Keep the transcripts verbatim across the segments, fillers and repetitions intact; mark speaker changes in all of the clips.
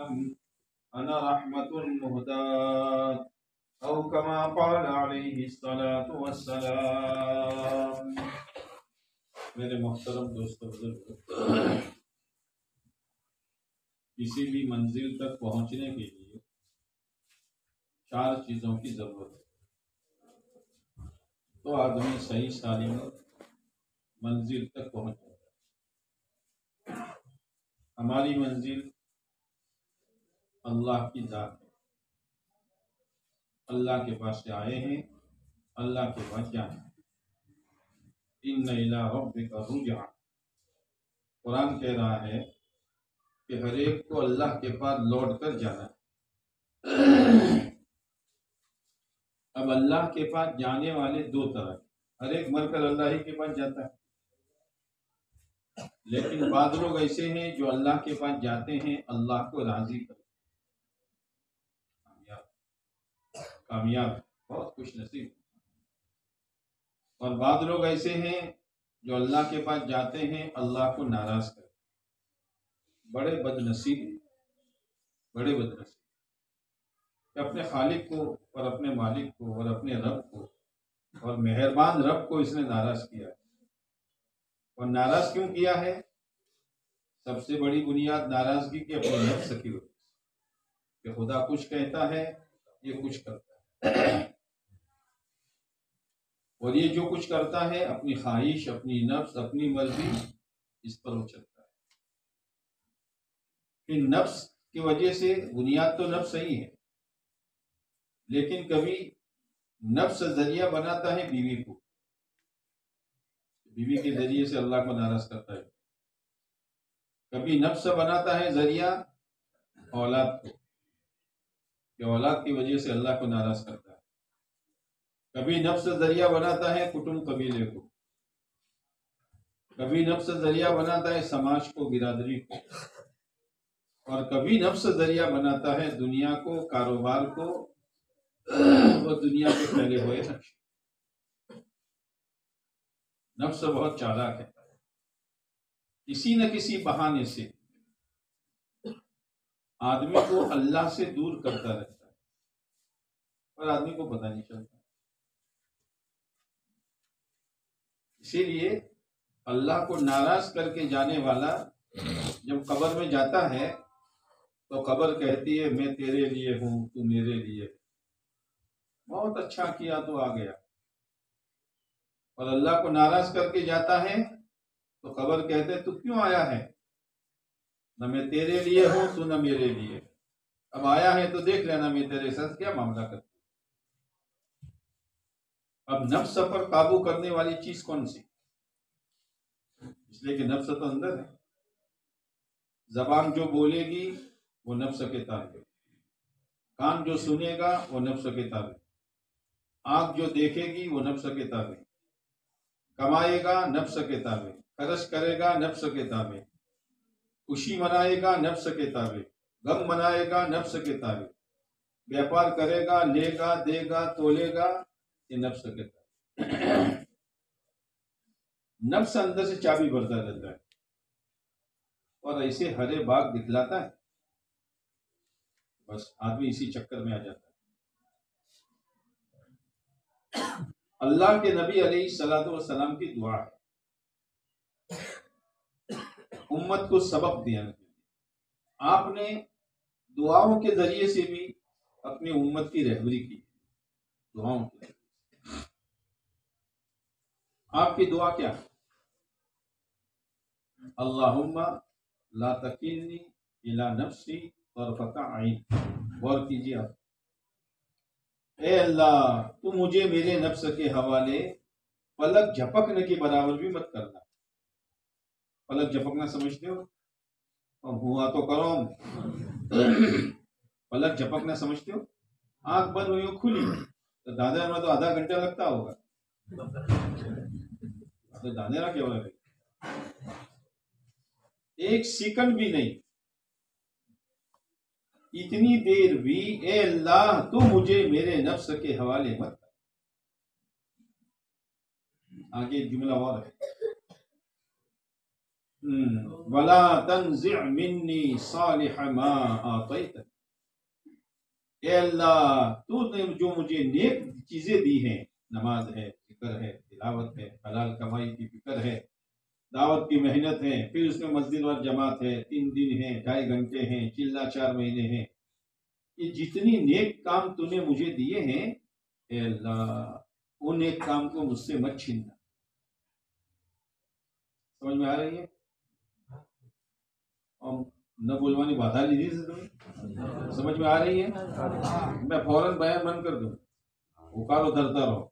Speaker 1: وسلم أنا رحمة مهداة أو كما قال عليه الصلاة والسلام. میرے محترم دوستو بزرگو، کسی بھی منزل تک پہنچنے کے لیے چار چیزوں کی ضرورت ہے تو آدمی صحیح سالم منزل تک پہنچ جاتا ہے۔ ہماری منزل اللہ کی ذات ہے، اللہ کے پاس سے آئے ہیں، اللہ کے پاس جانا ہے۔ ان الی ربک رجعا، قرآن کہہ رہا ہے کہ ہر ایک کو اللہ کے پاس لوٹ کر جانا ہے۔ اب اللہ کے پاس جانے والے دو طرح، ہر ایک مر کر اللہ ہی کے پاس جاتا ہے، لیکن بعض لوگ ایسے ہیں جو اللہ کے پاس جاتے ہیں اللہ کو راضی کر کامیاب کامیاب بہت خوش نصیب، اور بعض لوگ ایسے ہیں جو اللہ کے پاس جاتے ہیں اللہ کو ناراض کر، بڑے بد نصیب بڑے بد نصیب کہ اپنے خالق کو اور اپنے مالک کو اور اپنے رب کو اور مہربان رب کو اس نے ناراض کیا ہے۔ اور ناراض کیوں کیا ہے؟ سب سے بڑی بنیاد ناراضگی کی اپنے نفس کی وجہ سے کہ خدا کچھ کہتا ہے یہ کچھ کرتا ہے، اور یہ جو کچھ کرتا ہے اپنی خواہش، اپنی نفس، اپنی مرضی، اس پر وہ چلتا ہے۔ پھر نفس کی وجہ سے بنیاد تو نفس صحیح ہے، لیکن کبھی نفس ذریعہ بناتا ہے بیوی کو، بیوی کے ذریعے سے اللہ کو ناراض کرتا ہے۔ کبھی نفس بناتا ہے ذریعہ اولاد کو کہ اولاد کی وجہ سے اللہ کو ناراض کرتا ہے۔ کبھی نفس ذریعہ بناتا ہے کٹنب قبیلے کو، کبھی نفس ذریعہ بناتا ہے سماج کو، برادری کو، اور کبھی نفس ذریعہ بناتا ہے دنیا کو، کاروبار کو اور دنیا کے پھیلے ہوئے نقش۔ نفس بہت چالاک ہے، کسی نہ کسی بہانے سے آدمی کو اللہ سے دور کرتا رہتا ہے اور آدمی کو پتہ نہیں چلتا۔ اسی لیے اللہ کو ناراض کر کے جانے والا جب قبر میں جاتا ہے تو قبر کہتی ہے میں تیرے لیے ہوں، تو میرے لیے، بہت اچھا کیا تو آ گیا۔ اور اللہ کو ناراض کر کے جاتا ہے تو قبر کہتے تو کیوں آیا ہے؟ نہ میں تیرے لیے ہوں تو نہ میرے لیے، اب آیا ہے تو دیکھ لینا میں تیرے ساتھ کیا معاملہ کرتا ہوں۔ اب نفس پر قابو کرنے والی چیز کون سی؟ اس لیے کہ نفس تو اندر ہے، زبان جو بولے گی وہ نفس کے تابع، کان جو سنے گا وہ نفس کے تابع، آنکھ جو دیکھے گی وہ نفس کے تابع، کمائے گا نفس کے تابع، خرچ کرے گا نفس کے تابع، خوشی منائے گا نفس کے تابع، غم منائے گا نفس کے تابع، بیاپار کرے گا، لے گا، دے گا، تولے گا، یہ نفس کے تابع۔ نفس اندر سے چابی بھرتا رہتا ہے اور ایسے ہرے باغ دکھلاتا ہے، بس آدمی اسی چکر میں آ جاتا ہے۔ اللہ کے نبی علیہ الصلوۃ والسلام کی دعا ہے امت کو سبق دیا، آپ نے دعاؤں کے ذریعے سے بھی اپنی امت کی رہبری کی، دعاؤں کے ذریعے۔ آپ کی دعا کیا ہے؟ اللہم لا تکلنی الی نفسی طرفۃ عین، غور کیجیے آپ، اے اللہ تو مجھے میرے نفس کے حوالے پلک جھپکنے کے برابر بھی مت کرنا۔ پلک جھپکنا سمجھتے ہو؟ ہوا تو کرو، پلک جھپکنا سمجھتے ہو؟ آنکھ بند ہوئی ہو کھلی تو دھاندھرا میں تو آدھا گھنٹہ لگتا ہوگا، تو دھاندھرا کیا لگے، ایک سیکنڈ بھی نہیں، اتنی دیر بھی اے اللہ تو مجھے میرے نفس کے حوالے مت کر۔ آگے جملہ اور ہے، ولا تنزع منی صالح ما آتیت، اے اللہ تو نے جو مجھے نیک چیزیں دی ہیں، نماز ہے، ذکر ہے، تلاوت ہے، حلال کمائی کی فکر ہے، دعوت کی محنت ہے، پھر اس میں مسجد اور جماعت ہے، تین دن ہے، ڈھائی گھنٹے ہیں، چلا چار مہینے ہیں، یہ جتنی نیک کام تو نے مجھے دیے ہیں، اے اللہ وہ نیک کام کو مجھ سے مت چھیننا۔ سمجھ میں آ رہی ہے؟ اور نہ بولوانی بادھا لی تھی تمہیں، سمجھ میں آ رہی ہے؟ میں فوراً بیان بند کر دوں، اکارو دھرتا رہو۔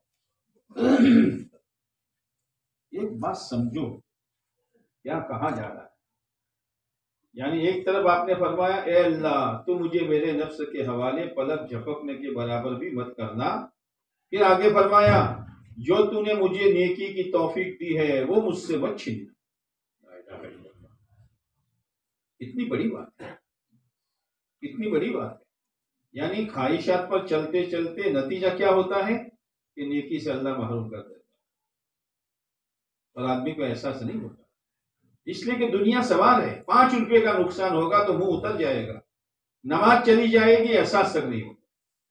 Speaker 1: ایک بات سمجھو کیا کہا جا رہا ہے، یعنی ایک طرف آپ نے فرمایا اے اللہ تو مجھے میرے نفس کے حوالے پلک جھپکنے کے برابر بھی مت کرنا، پھر آگے فرمایا جو تو نے مجھے نیکی کی توفیق دی ہے وہ مجھ سے مت چھیننا۔ اتنی بڑی بات ہے، اتنی بڑی بات ہے، یعنی خواہشات پر چلتے چلتے نتیجہ کیا ہوتا ہے کہ نیکی سے اللہ محروم کر دیتا ہے، اور آدمی کو احساس نہیں ہوتا، اس لیے کہ دنیا سوال ہے، پانچ روپے کا نقصان ہوگا تو منہ اتر جائے گا، نماز چلی جائے گی احساس تک نہیں ہوگا۔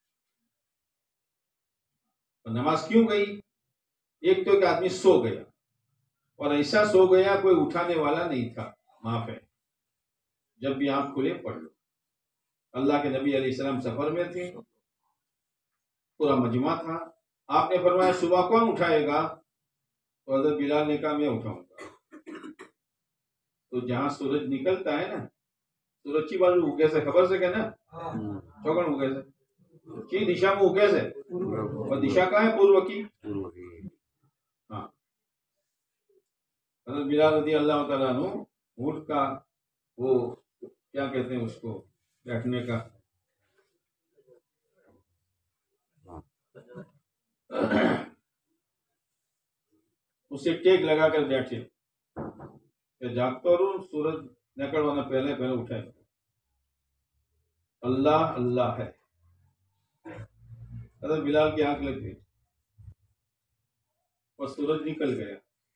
Speaker 1: اور نماز کیوں گئی؟ ایک تو کہ آدمی سو گیا، اور ایسا سو گیا کوئی اٹھانے والا نہیں تھا، معاف ہے، جب بھی آنکھ کھلے پڑھ لو۔ اللہ کے نبی علیہ السلام سفر میں تھے، پورا مجمع تھا، آپ نے فرمایا صبح کون اٹھائے گا؟ تو حضرت بلال نے کہا میں اٹھاؤں گا۔ تو جہاں سورج نکلتا ہے نا، سورج کی بازو اگے سے خبر سے کہ نا چوکن اگے سے کی دشا میں اگے سے، اور دشا کہاں ہے؟ پورو کی۔ ہاں، حضرت بلال رضی اللہ تعالیٰ عنہ اونٹ کا وہ کیا کہتے ہیں اس کو بیٹھنے کا اسے ٹیک لگا کر بیٹھے کہ جاگتا رہو، سورج نکلوانا پہلے پہلے اٹھائے، اللہ اللہ ہے۔ حضرت بلال کی آنکھ لگ گئی اور سورج نکل گیا،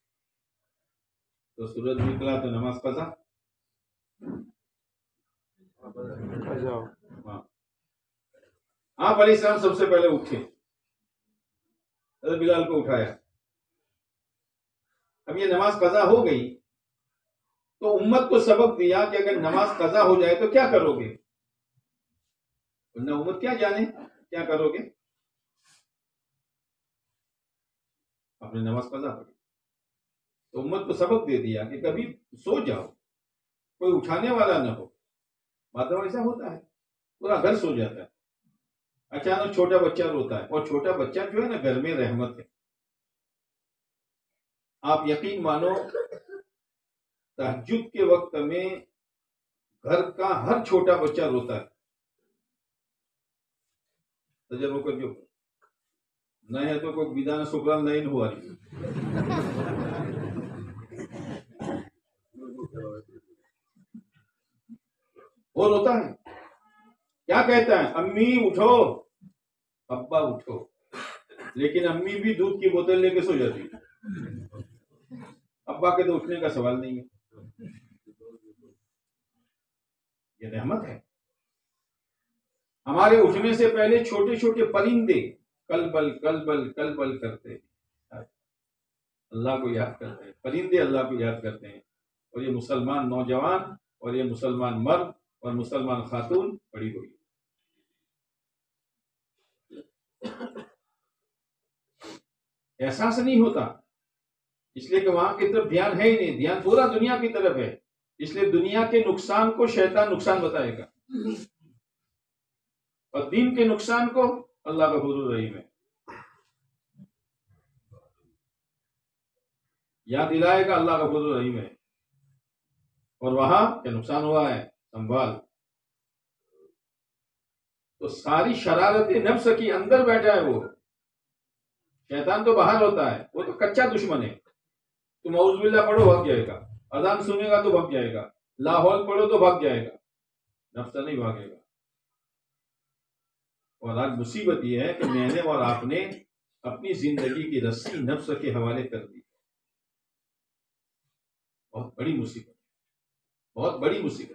Speaker 1: تو سورج نکلا تو نماز قضا۔ ہاں، آپ علیہ السلام سب سے پہلے اٹھے، حضرت بلال کو اٹھایا۔ اب یہ نماز قضا ہو گئی تو امت کو سبق دیا کہ اگر نماز قضا ہو جائے تو کیا کرو گے، ورنہ امت کیا جانے کیا کرو گے۔ آپ نے نماز قضا پڑھی تو امت کو سبق دے دیا کہ کبھی سو جاؤ، کوئی اٹھانے والا نہ ہو، مطلب ایسا ہوتا ہے پورا گھر سو جاتا ہے، اچانک چھوٹا بچہ روتا ہے، اور چھوٹا بچہ جو ہے نا گھر میں رحمت ہے۔ آپ یقین مانو تہجد کے وقت میں گھر کا ہر چھوٹا بچہ روتا ہے، تجربہ کر جو نہ ہے تو کوئی بدان شکران نہیں ہوا رہی، وہ روتا ہے، کیا کہتا ہے امی اٹھو ابا اٹھو، لیکن امی بھی دودھ کی بوتل لے کے سو جاتی، ابا کے تو اٹھنے کا سوال نہیں ہے۔ یہ رحمت ہے، ہمارے اٹھنے سے پہلے چھوٹے چھوٹے پرندے کلبل کلبل کلبل کرتے اللہ کو یاد کرتے ہیں، پرندے اللہ کو یاد کرتے ہیں، اور یہ مسلمان نوجوان اور یہ مسلمان مرد اور مسلمان خاتون پڑی ہوئی، احساس نہیں ہوتا، اس لیے کہ وہاں کی طرف دھیان ہے ہی نہیں، دھیان پورا دنیا کی طرف ہے، اس لیے دنیا کے نقصان کو شیطان نقصان بتائے گا، اور دین کے نقصان کو اللہ غفور الرحیم ہے، یاد دلائے گا اللہ غفور الرحیم ہے، اور وہاں کیا نقصان ہوا ہے سنبھال۔ تو ساری شرارت نفس کی اندر بیٹھا ہے، وہ شیطان تو باہر ہوتا ہے، وہ تو کچا دشمن ہے، تم اعوذ باللہ پڑھو بھگ جائے گا، اذان سنے گا تو بھگ جائے گا، لاہور پڑھو تو بھگ جائے گا، نفس نہیں بھاگے گا۔ اور آج مصیبت یہ ہے کہ میں نے اور آپ نے اپنی زندگی کی رسی نفس کے حوالے کر دی، بہت بڑی مصیبت۔ بہت بڑی مصیبت.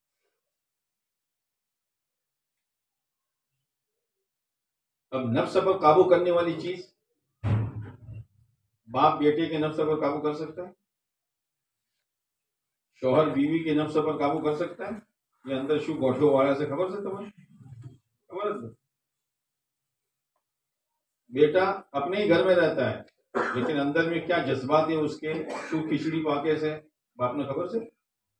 Speaker 1: اب نفس پر قابو کرنے والی چیز، باپ بیٹے کے نفس پر قابو کر سکتا ہے؟ شوہر بیوی کے نفس پر قابو کر سکتا ہے؟ یہ اندر شو گوٹھو والا سے خبر سے تمہیں خبر ہے؟ بیٹا اپنے ہی گھر میں رہتا ہے لیکن اندر میں کیا جذبات ہیں اس کے، شو کھچڑی پاکے سے باپ نے خبر سے.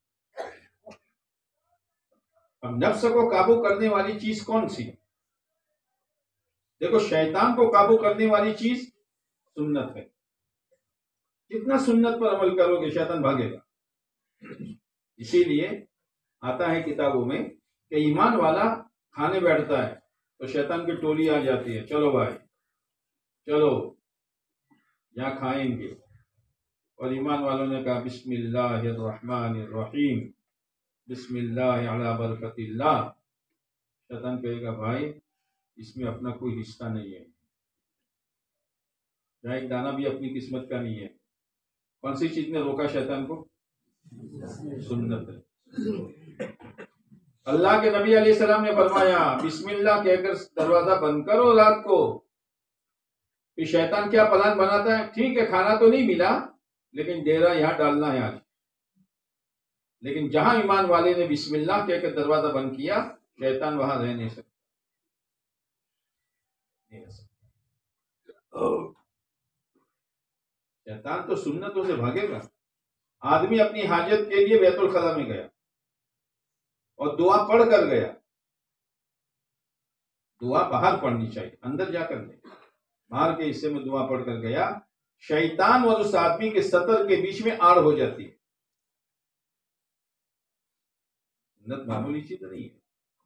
Speaker 1: اب نفس کو قابو کرنے والی چیز کون سی؟ دیکھو، شیطان کو قابو کرنے والی چیز سنت ہے. جتنا سنت پر عمل کرو گے شیطان بھاگے گا. اسی لیے آتا ہے کتابوں میں کہ ایمان والا کھانے بیٹھتا ہے تو شیطان کی ٹولی آ جاتی ہے، چلو بھائی چلو یہاں کھائیں گے. اور ایمان والوں نے کہا بسم اللہ الرحمن الرحیم، بسم اللہ علی برکت اللہ. شیطان کہے گا بھائی اس میں اپنا کوئی حصہ نہیں ہے، جہاں ایک دانہ بھی اپنی قسمت کا نہیں ہے. کون سی چیز نے روکا شیطان کو؟ سنت ہے. اللہ کے نبی علیہ السلام نے فرمایا بسم اللہ کہہ کر دروازہ بند کرو رات کو. کہ شیطان کیا پلان بناتا ہے، ٹھیک ہے کھانا تو نہیں ملا لیکن ڈیرا یہاں ڈالنا ہے آج. لیکن جہاں ایمان والے نے بسم اللہ کہہ کر دروازہ بند کیا شیطان وہاں رہ نہیں سکتا. شیطان تو سنتوں سے بھاگے گا. آدمی اپنی حاجت کے لیے بیت الخلا میں گیا اور دعا پڑھ کر گیا. دعا باہر پڑھنی چاہیے، اندر جا کر نہیں. باہر کے حصے میں دعا پڑھ کر گیا، شیطان اور اس آدمی کے سطر کے بیچ میں آڑ ہو جاتی ہے. سنت معمولی چیز نہیں ہے.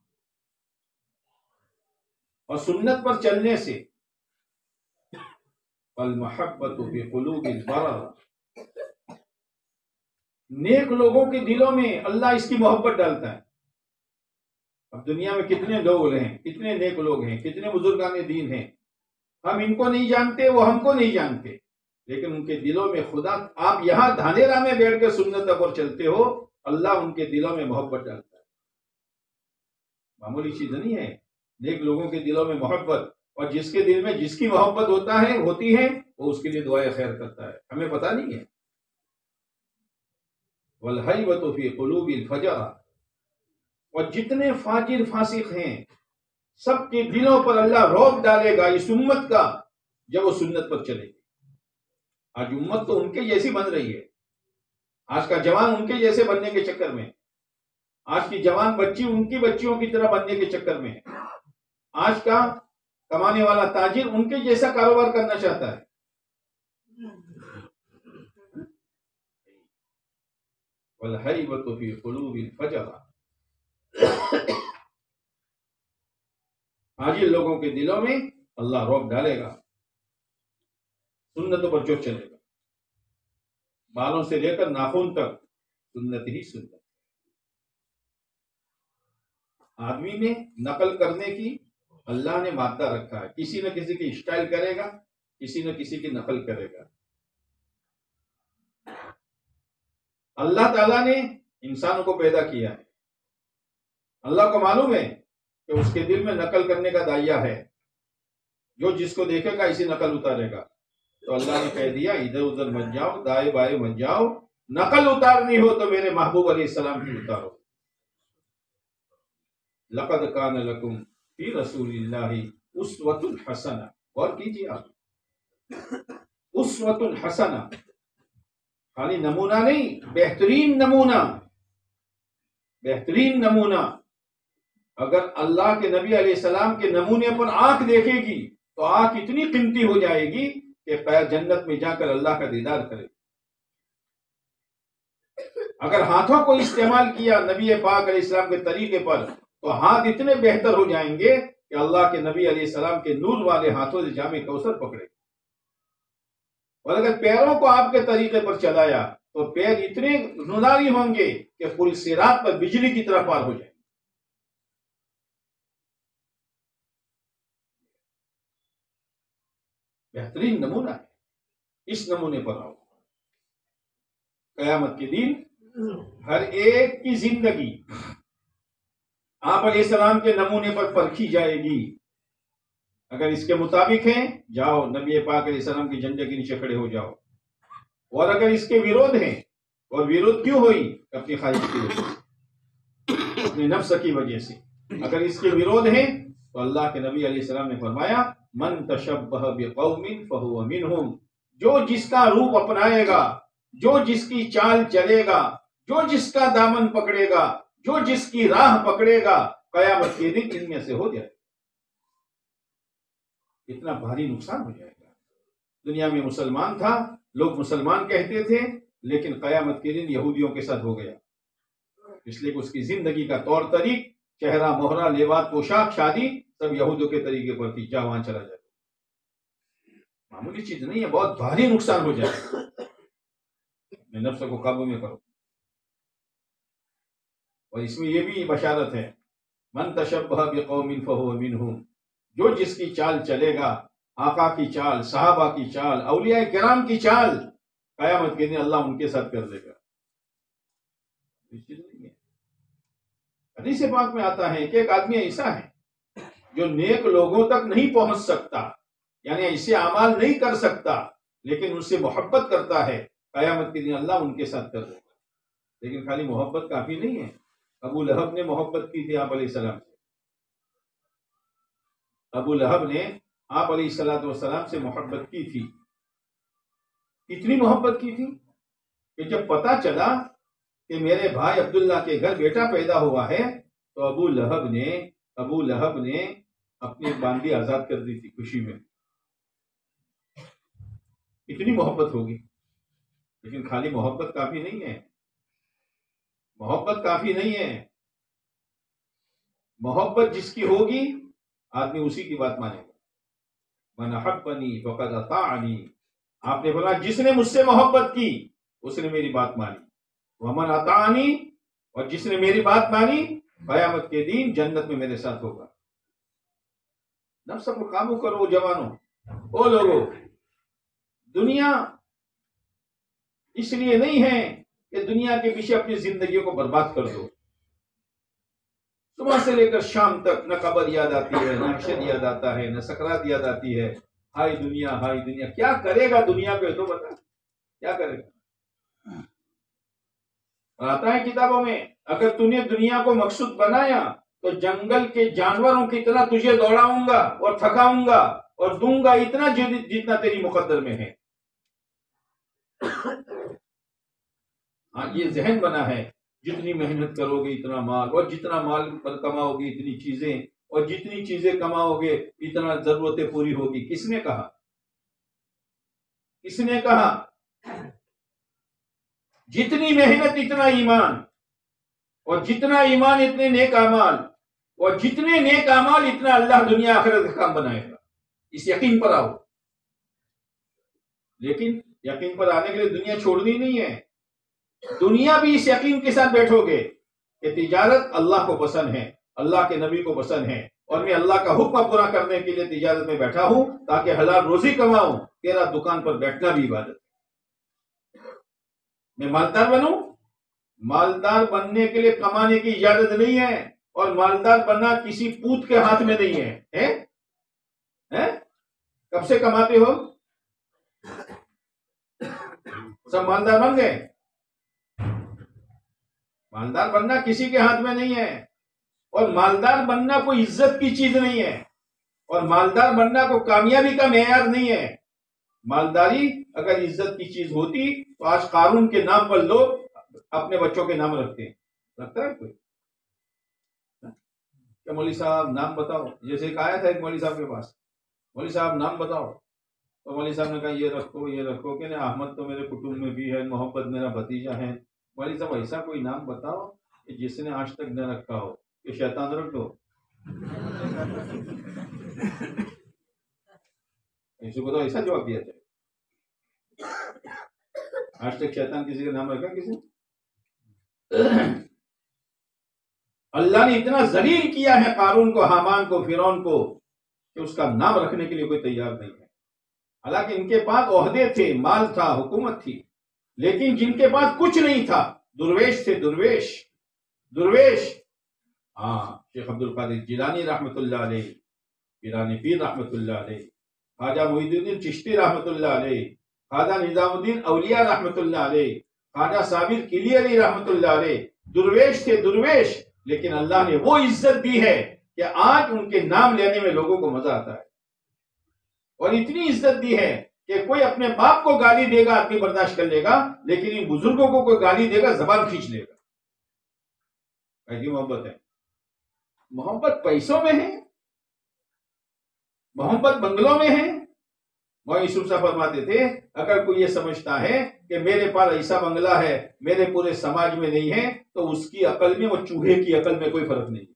Speaker 1: اور سنت پر چلنے سے المحبت فی قلوب البرر، نیک لوگوں کے دلوں میں اللہ اس کی محبت ڈالتا ہے. اب دنیا میں کتنے لوگ ہیں، کتنے نیک لوگ ہیں، کتنے بزرگان دین ہیں، ہم ان کو نہیں جانتے وہ ہم کو نہیں جانتے، لیکن ان کے دلوں میں خدا، آپ یہاں دھاندیرا میں بیٹھ کر سنت پر چلتے ہو، اللہ ان کے دلوں میں محبت ڈالتا ہے. معمولی چیز نہیں ہے. نیک لوگوں کے دلوں میں محبت، اور جس کے دل میں جس کی محبت ہوتا ہے ہوتی ہے وہ اس کے لیے دعائیں خیر کرتا ہے. ہمیں پتہ نہیں ہے. وَالْحَيْبَةُ فِي قُلُوبِ الْفَجَرَةِ، اور جتنے فاجر فاسق ہیں سب کے دلوں پر اللہ رعب ڈالے گا اس امت کا جب وہ سنت پر چلے گی. آج امت تو ان کے جیسی بن رہی ہے. آج کا جوان ان کے جیسے بننے کے چکر میں، آج کی جوان بچی ان کی بچیوں کی طرح بننے کے چکر میں، آج کا کمانے والا تاجر ان کے جیسا کاروبار کرنا چاہتا ہے. وَالْحَيْبَةُ فِي قُلُوبِ الْفَجَرَةِ، حاجی لوگوں کے دلوں میں اللہ رعب ڈالے گا. سنتوں پر جو چلے گا، بالوں سے لے کر ناخن تک سنت ہی سنت. آدمی میں نقل کرنے کی اللہ نے مادہ رکھا ہے. کسی نہ کسی کی اسٹائل کرے گا، کسی نہ کسی کی نقل کرے گا. اللہ تعالیٰ نے انسانوں کو پیدا کیا ہے. اللہ کو معلوم ہے کہ اس کے دل میں نقل کرنے کا داعیہ ہے. جو جس کو دیکھے گا اسی نقل اتارے گا. تو اللہ نے کہہ دیا ادھر ادھر مت جاؤ، دائیں بائیں مت جاؤ. نقل اتارنی ہو تو میرے محبوب علیہ السلام کی اتارو. لقد کان لکم فی رسول اللہ اسوۃ حسنہ. غور کیجیے آپ، اسوۃ حسنہ خالی نمونہ نہیں، بہترین نمونہ. بہترین نمونہ. اگر اللہ کے نبی علیہ السلام کے نمونے پر آنکھ دیکھے گی تو آنکھ اتنی قیمتی ہو جائے گی کہ پیر جنت میں جا کر اللہ کا دیدار کرے. اگر ہاتھوں کو استعمال کیا نبی پاک علیہ السلام کے طریقے پر تو ہاتھ اتنے بہتر ہو جائیں گے کہ اللہ کے نبی علیہ السلام کے نور والے ہاتھوں سے جامع کوثر پکڑے. اور اگر پیروں کو آپ کے طریقے پر چلایا تو پیر اتنے نورانی ہوں گے کہ پل صراط پر بجلی کی طرح پار ہو جائیں. بہترین نمونہ ہے. اس نمونے پر آؤ. قیامت کے دن ہر ایک کی زندگی آپ علیہ السلام کے نمونے پر پرکھی جائے گی. اگر اس کے مطابق ہیں جاؤ نبی پاک علیہ السلام کی جھنڈے کے نیچے کھڑے ہو جاؤ، اور اگر اس کے ویرودھ ہیں، اور ویرودھ کیوں ہوئی؟ اپنی خواہش کی وجہ سے، اپنے نفس کی وجہ سے. اگر اس کے ویرودھ ہیں تو اللہ کے نبی علیہ السلام نے فرمایا من تشبہ بقوم فہو منہم، جو جس کا روپ اپنائے گا، جو جس کی چال چلے گا، جو جس کا دامن پکڑے گا، جو جس کی راہ پکڑے گا، قیامت کے دن ان میں سے ہو جائے. اتنا بھاری نقصان ہو جائے گا. دنیا میں مسلمان تھا، لوگ مسلمان کہتے تھے، لیکن قیامت کے دن یہودیوں کے ساتھ ہو گیا، اس لیے کہ اس کی زندگی کا طور طریق، چہرہ مہرہ، لباس، پوشاک، شادی سب یہودیوں کے طریقے پر تھی. جا وہاں چلا جائے، معمولی چیز نہیں ہے، بہت بھاری نقصان ہو جائے. اپنے نفس کو قابو میں کرو. اور اس میں یہ بھی بشارت ہے من تشبہ بقوم فہو منہم، جو جس کی چال چلے گا، آقا کی چال، صحابہ کی چال، اولیاء کرام کی چال، قیامت کے دن اللہ ان کے ساتھ کر دے گا. حدیث پاک میں آتا ہے کہ ایک آدمی ایسا ہے جو نیک لوگوں تک نہیں پہنچ سکتا، یعنی ایسے اعمال نہیں کر سکتا، لیکن ان سے محبت کرتا ہے، قیامت کے دن اللہ ان کے ساتھ کر دے گا. لیکن خالی محبت کافی نہیں ہے. ابو لہب نے محبت کی تھی آپ علیہ السلام سے. ابو لہب نے آپ علیہ السلام والسلام سے محبت کی تھی. اتنی محبت کی تھی کہ جب پتا چلا کہ میرے بھائی عبداللہ کے گھر بیٹا پیدا ہوا ہے تو ابو لہب نے ابو لہب نے اپنی باندی آزاد کر دی تھی خوشی میں. اتنی محبت ہوگی. لیکن خالی محبت کافی نہیں ہے. محبت کافی نہیں ہے. محبت جس کی ہوگی آدمی اسی کی بات مانے گا. من احبنی فقد اطاعنی، آپ نے بولا جس نے مجھ سے محبت کی اس نے میری بات مانی. ومن اطاعنی، اور جس نے میری بات مانی قیامت کے دن جنت میں میرے ساتھ ہوگا. نفس کو قابو کرو جوانوں. او لوگوں، دنیا اس لیے نہیں ہے کہ دنیا کے پیچھے اپنی زندگیوں کو برباد کر دو. صبح سے لے کر شام تک نہ قبر یاد آتی ہے، نہ حشر یاد آتا ہے، نہ سکرات یاد آتی ہے. ہائی دنیا ہائی دنیا، کیا کرے گا دنیا پہ تو بتا، کیا کرے گا؟ اور آتا ہے کتابوں میں اگر تو نے دنیا کو مقصود بنایا تو جنگل کے جانوروں کی طرح تجھے دوڑاؤں گا اور تھکاؤں گا اور دوں گا اتنا جتنا تیری مقدر میں ہے. ہاں یہ ذہن بنا ہے، جتنی محنت کرو گے اتنا مال، اور جتنا مال کماؤ گے اتنی چیزیں، اور جتنی چیزیں کماؤ گے اتنا ضرورتیں پوری ہوگی. کس نے کہا؟ کس نے کہا؟ جتنی محنت اتنا ایمان، اور جتنا ایمان اتنے نیک اعمال، اور جتنے نیک اعمال اتنا اللہ دنیا آخرت کا کام بنائے گا. اس یقین پر آؤ. لیکن یقین پر آنے کے لیے دنیا چھوڑنی نہیں ہے. دنیا بھی اس یقین کے ساتھ بیٹھو گے کہ تجارت اللہ کو پسند ہے، اللہ کے نبی کو پسند ہے، اور میں اللہ کا حکم پورا کرنے کے لیے تجارت میں بیٹھا ہوں تاکہ حلال روزی کماؤں. تیرا دکان پر بیٹھنا بھی عبادت ہے. میں مالدار بنوں، مالدار بننے کے لیے کمانے کی اجازت نہیں ہے، اور مالدار بننا کسی پوت کے ہاتھ میں نہیں ہے. کب سے کماتے ہو؟ سب مالدار بن گئے. مالدار بننا کسی کے ہاتھ میں نہیں ہے، اور مالدار بننا کوئی عزت کی چیز نہیں ہے، اور مالدار بننا کوئی کامیابی کا معیار نہیں ہے. مالداری اگر عزت کی چیز ہوتی تو آج قارون کے نام پر لوگ اپنے بچوں کے نام رکھتے ہیں. لگتا ہے کوئی کہ مولوی صاحب نام بتاؤ؟ جیسے ایک آیا تھا ایک مولوی صاحب کے پاس، مولوی صاحب نام بتاؤ. تو مولوی صاحب نے کہا یہ رکھو یہ رکھو کہ نہیں احمد تو میرے کٹمب میں بھی ہے، محبت میرا بھتیجا ہے. مولوی صاحب ایسا کوئی نام بتاؤ کہ جس نے آج تک نہ رکھا ہو، کہ شیطان رکھ دو. ایسے کو تو ایسا جواب دیا جائے. آج تک شیطان کسی کا نام رکھا کسی؟ اللہ نے اتنا ذلیل کیا ہے قارون کو، حامان کو، فرعون کو، کہ اس کا نام رکھنے کے لیے کوئی تیار نہیں ہے. حالانکہ ان کے پاس عہدے تھے، مال تھا، حکومت تھی، لیکن جن کے پاس کچھ نہیں تھا درویش تھے، درویش درویش ہاں شیخ عبد القادر جیلانی رحمۃ اللہ علیہ، پیران پیر رحمۃ اللہ علیہ، خواجہ محی الدین چشتی رحمۃ اللہ علیہ، خواجہ نظام الدین اولیاء رحمۃ اللہ علیہ، خواجہ صابر کلی علی رحمۃ اللہ علیہ، درویش تھے درویش، لیکن اللہ نے وہ عزت دی ہے کہ آج ان کے نام لینے میں لوگوں کو مزہ آتا ہے، اور اتنی عزت دی ہے کہ کوئی اپنے باپ کو گالی دے گا آدمی برداشت کر لے گا، لیکن ان بزرگوں کو کوئی گالی دے گا زبان کھینچ لے گا. ایسی محبت ہے. محبت پیسوں میں ہے، محبت بنگلوں میں ہے. مولوی یوسف صاحب فرماتے تھے اگر کوئی یہ سمجھتا ہے کہ میرے پاس ایسا بنگلہ ہے میرے پورے سماج میں نہیں ہے تو اس کی عقل میں، وہ چوہے کی عقل میں کوئی فرق نہیں.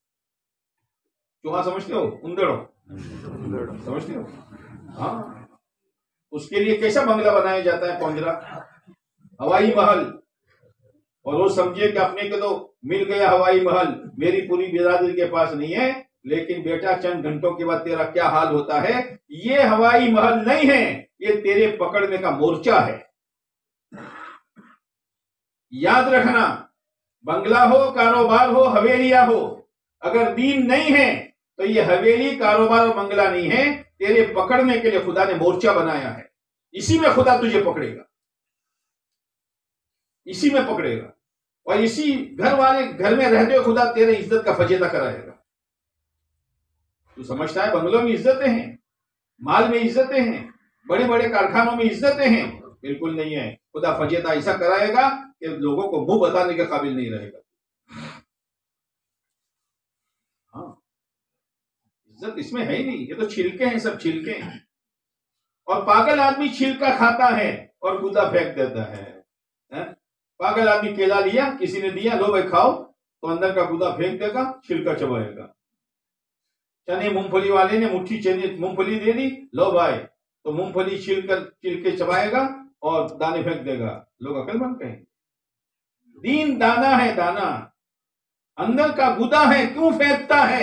Speaker 1: چوہا سمجھتے ہو؟ اندڑو سمجھتے ہو؟ ہاں، اس کے لیے کیسا بنگلہ بنایا جاتا ہے؟ پونجرا، ہوائی محل. اور وہ سمجھے کہ اپنے کو تو مل گیا ہوائی محل، میری پوری برادری کے پاس نہیں ہے، لیکن بیٹا چند گھنٹوں کے بعد تیرا کیا حال ہوتا ہے. یہ ہوائی محل نہیں ہے، یہ تیرے پکڑنے کا مورچہ ہے. یاد رکھنا، بنگلہ ہو، کاروبار ہو، حویلیاں ہو، اگر دین نہیں ہے تو یہ حویلی، کاروبار اور بنگلہ نہیں ہے، تیرے پکڑنے کے لیے خدا نے مورچہ بنایا ہے. اسی میں خدا تجھے پکڑے گا، اسی میں پکڑے گا، اور اسی گھر والے گھر میں رہتے ہوئے خدا تیرے عزت کا فجیدہ کرائے گا. تو سمجھتا ہے بنگلوں میں عزتیں ہیں، مال میں عزتیں ہیں، بڑے بڑے کارخانوں میں عزتیں ہیں؟ بالکل نہیں ہے. خدا فجیدہ ایسا کرائے گا کہ لوگوں کو منہ بتانے کے قابل نہیں رہے گا. ہاں، عزت اس میں ہے ہی نہیں. یہ تو چھلکے ہیں، سب چھلکے ہیں. اور پاگل آدمی چھلکا کھاتا ہے اور گودا پھینک دیتا ہے. پاگل آدمی کیلا لیا، کسی نے دیا، لو بھائی کھاؤ، تو اندر کا گودا پھینک دے گا، چھلکا چبائے گا. چنے مونگ پھلی والے نے مٹھی چنے مونگ پھلی دے دی، لو بھائی، تو مونگ پھلی چھیل کر چھیل کے چبائے گا اور دانے پھینک دے گا. لوگ عقل مند کہیں. دین دانا ہے، دانا اندر کا گودا ہے، کیوں پھینکتا ہے؟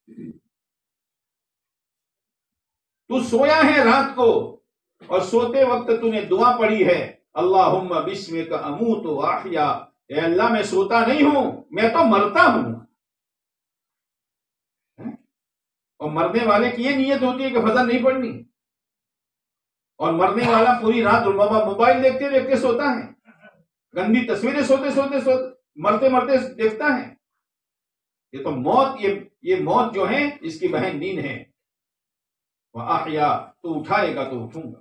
Speaker 1: تو سویا ہے رات کو اور سوتے وقت تو نے دعا پڑھی ہے، اللہم بسمک اموت و احیا. اے اللہ میں سوتا نہیں ہوں، میں تو مرتا ہوں. اور مرنے والے کی یہ نیت ہوتی ہے کہ فجر نہیں پڑھنی، اور مرنے والا پوری رات موبائل دیکھتے دیکھتے سوتا ہے، گندی تصویریں سوتے سوتے سوتے مرتے مرتے دیکھتا ہے. یہ تو موت، یہ یہ موت جو ہے اس کی بہن نیند ہے. وَأَحْيَا، تو اٹھائے گا تو اٹھوں گا.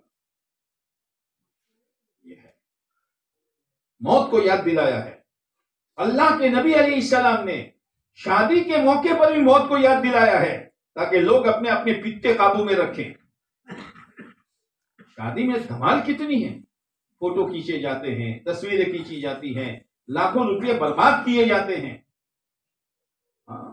Speaker 1: یہ ہے موت کو یاد دلایا ہے. اللہ کے نبی علیہ السلام نے شادی کے موقع پر بھی موت کو یاد دلایا ہے تاکہ لوگ اپنے اپنے پتے قابو میں رکھیں. شادی میں دھمال کتنی ہے، فوٹو کھینچے جاتے ہیں، تصویریں کھینچی جاتی ہیں، لاکھوں روپے برباد کیے جاتے ہیں. ہاں،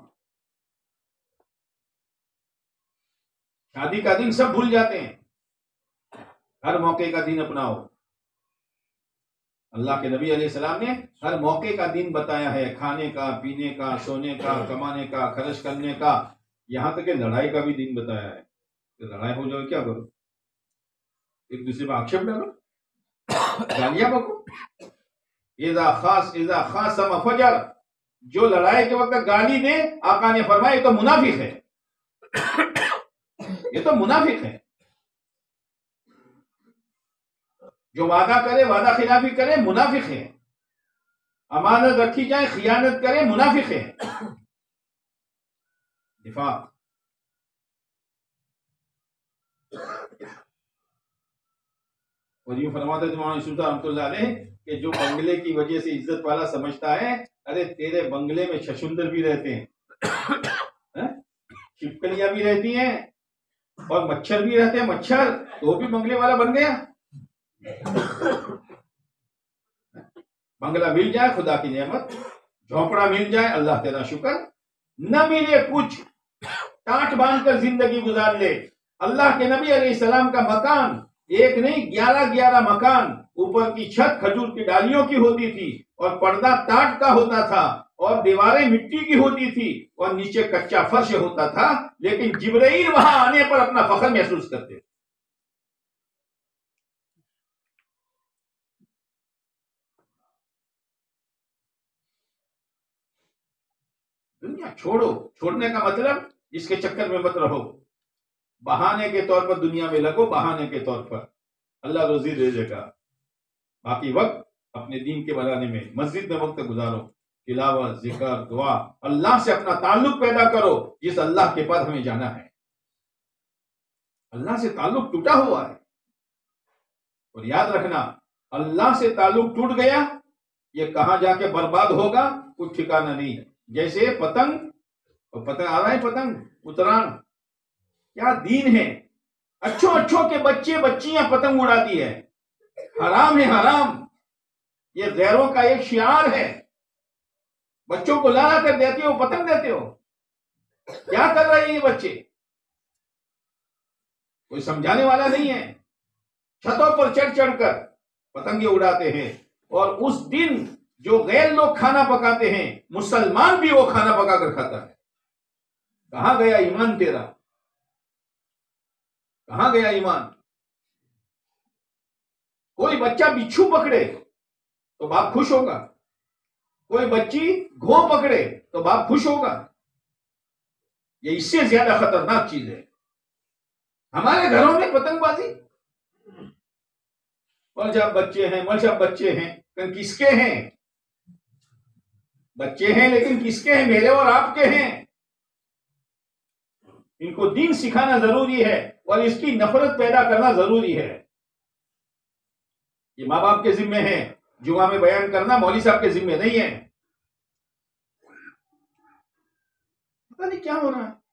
Speaker 1: شادی کا دن سب بھول جاتے ہیں. ہر موقع کا دن اپناؤ. اللہ کے نبی علیہ السلام نے ہر موقع کا دن بتایا ہے، کھانے کا، پینے کا، سونے کا، کمانے کا، خرچ کرنے کا. یہاں تک کہ لڑائی کا بھی دن بتایا ہے کہ لڑائی ہو جائے کیا کرو؟ ایک دوسرے پہ آکشیپ ڈالو، گالیاں بکو. اذا خاص اذا خاصم فجر، جو لڑائی کے وقت گالی دے، آقا نے فرمایا یہ تو منافق ہے، یہ تو منافق ہے. جو وعدہ کرے، وعدہ خلافی کرے، منافق ہے. امانت رکھی جائے، خیانت کرے، منافق ہے. دفاع. اور یوں فرماتے تھے مولانا یوسف رحمۃ اللہ علیہ کہ جو بنگلے کی وجہ سے عزت والا سمجھتا ہے، ارے تیرے بنگلے میں چھچھندر بھی رہتے ہیں، چھپکلیاں بھی رہتی ہیں، اور مچھر بھی رہتے ہیں. مچھر تو بھی بنگلے والا بن گیا. بنگلہ مل جائے خدا کی نعمت، جھونپڑا مل جائے اللہ تیرا شکر، نہ ملے کچھ ٹانٹ باندھ کر زندگی گزار لے. اللہ کے نبی علیہ السلام کا مکان ایک نہیں گیارہ گیارہ مکان، اوپر کی چھت کھجور کی ڈالیوں کی ہوتی تھی اور پردہ ٹاٹ کا ہوتا تھا اور دیواریں مٹی کی ہوتی تھی اور نیچے کچا فرش ہوتا تھا، لیکن جبرائیل وہاں آنے پر اپنا فخر محسوس کرتے تھے. دنیا چھوڑو. چھوڑنے کا مطلب اس کے چکر میں مت رہو. بہانے کے طور پر دنیا میں لگو, بہانے کے طور پر. اللہ روزی دے دے گا. باقی وقت اپنے دین کے بنانے میں, مسجد میں وقت گزارو, تلاوت, ذکر, دعا, اللہ سے اپنا تعلق پیدا کرو جس اللہ کے پاس ہمیں جانا ہے. اللہ سے تعلق ٹوٹا ہوا ہے, اور یاد رکھنا اللہ سے تعلق ٹوٹ گیا, یہ کہاں جا کے برباد ہوگا کوئی ٹھکانہ نہیں ہے. جیسے پتنگ, اور پتنگ آ رہا ہے, پتنگ اتران, کیا دین ہے. اچھوں اچھوں کے بچے بچیاں پتنگ اڑاتی ہے, حرام ہے حرام. یہ غیروں کا ایک شعار ہے. بچوں کو لالا کر دیتے ہو, پتنگ دیتے ہو. کیا کر رہے ہیں یہ بچے؟ کوئی سمجھانے والا نہیں ہے. چھتوں پر چڑھ چڑھ کر پتنگیں اڑاتے ہیں, اور اس دن جو غیر لوگ کھانا پکاتے ہیں, مسلمان بھی وہ کھانا پکا کر کھاتا ہے. کہاں گیا ایمان تیرا؟ کہاں گیا ایمان؟ کوئی بچہ بچھو پکڑے تو باپ خوش ہوگا, کوئی بچی گھو پکڑے تو باپ خوش ہوگا. یہ اس سے زیادہ خطرناک چیز ہے. ہمارے گھروں میں پتنگ بازی, اور جب بچے ہیں مر جب بچے ہیں, کس کے ہیں بچے ہیں, لیکن کس کے ہیں؟ میرے اور آپ کے ہیں. ان کو دین سکھانا ضروری ہے, اور اس کی نفرت پیدا کرنا ضروری ہے. یہ ماں باپ کے ذمے ہیں, جمعہ میں بیان کرنا مولوی صاحب کے ذمے نہیں ہے. پتہ نہیں کیا ہو رہا ہے.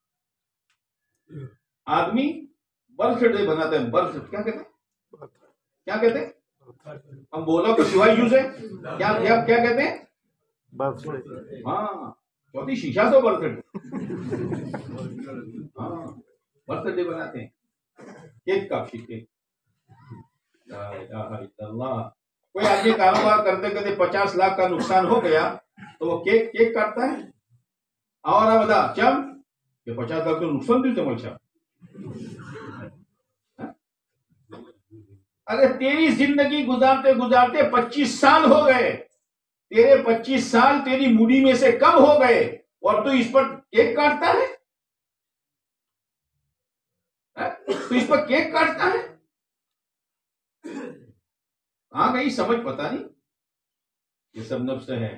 Speaker 1: آدمی برتھ ڈے بناتے ہیں, برتھ کیا کہتے ہیں, کیا کہتے ہیں, ہم بولا تو سوائے یوز ہے, کیا کیا کہتے ہیں, برتھ ڈے. ہاں, چوتھی شیشہ تو برتھ ڈے. ہاں, برتھ ڈے بناتے ہیں, کیک کاپی کیک. لا الہ الا اللہ. کوئی آدمی کاروبار کرتے کرتے پچاس لاکھ کا نقصان ہو گیا تو وہ کیک کیک کاٹتا ہے. اور بتا چم کہ پچاس لاکھ تو نقصان بھی تو مچا. ارے تیری زندگی گزارتے گزارتے پچیس سال ہو گئے, تیرے پچیس سال تیری مڈی میں سے کم ہو گئے, اور تو اس پر کیک کاٹتا ہے, تو اس پر کیک کاٹتا ہے. کہاں گئی سمجھ پتا نہیں. یہ سب نفس ہے,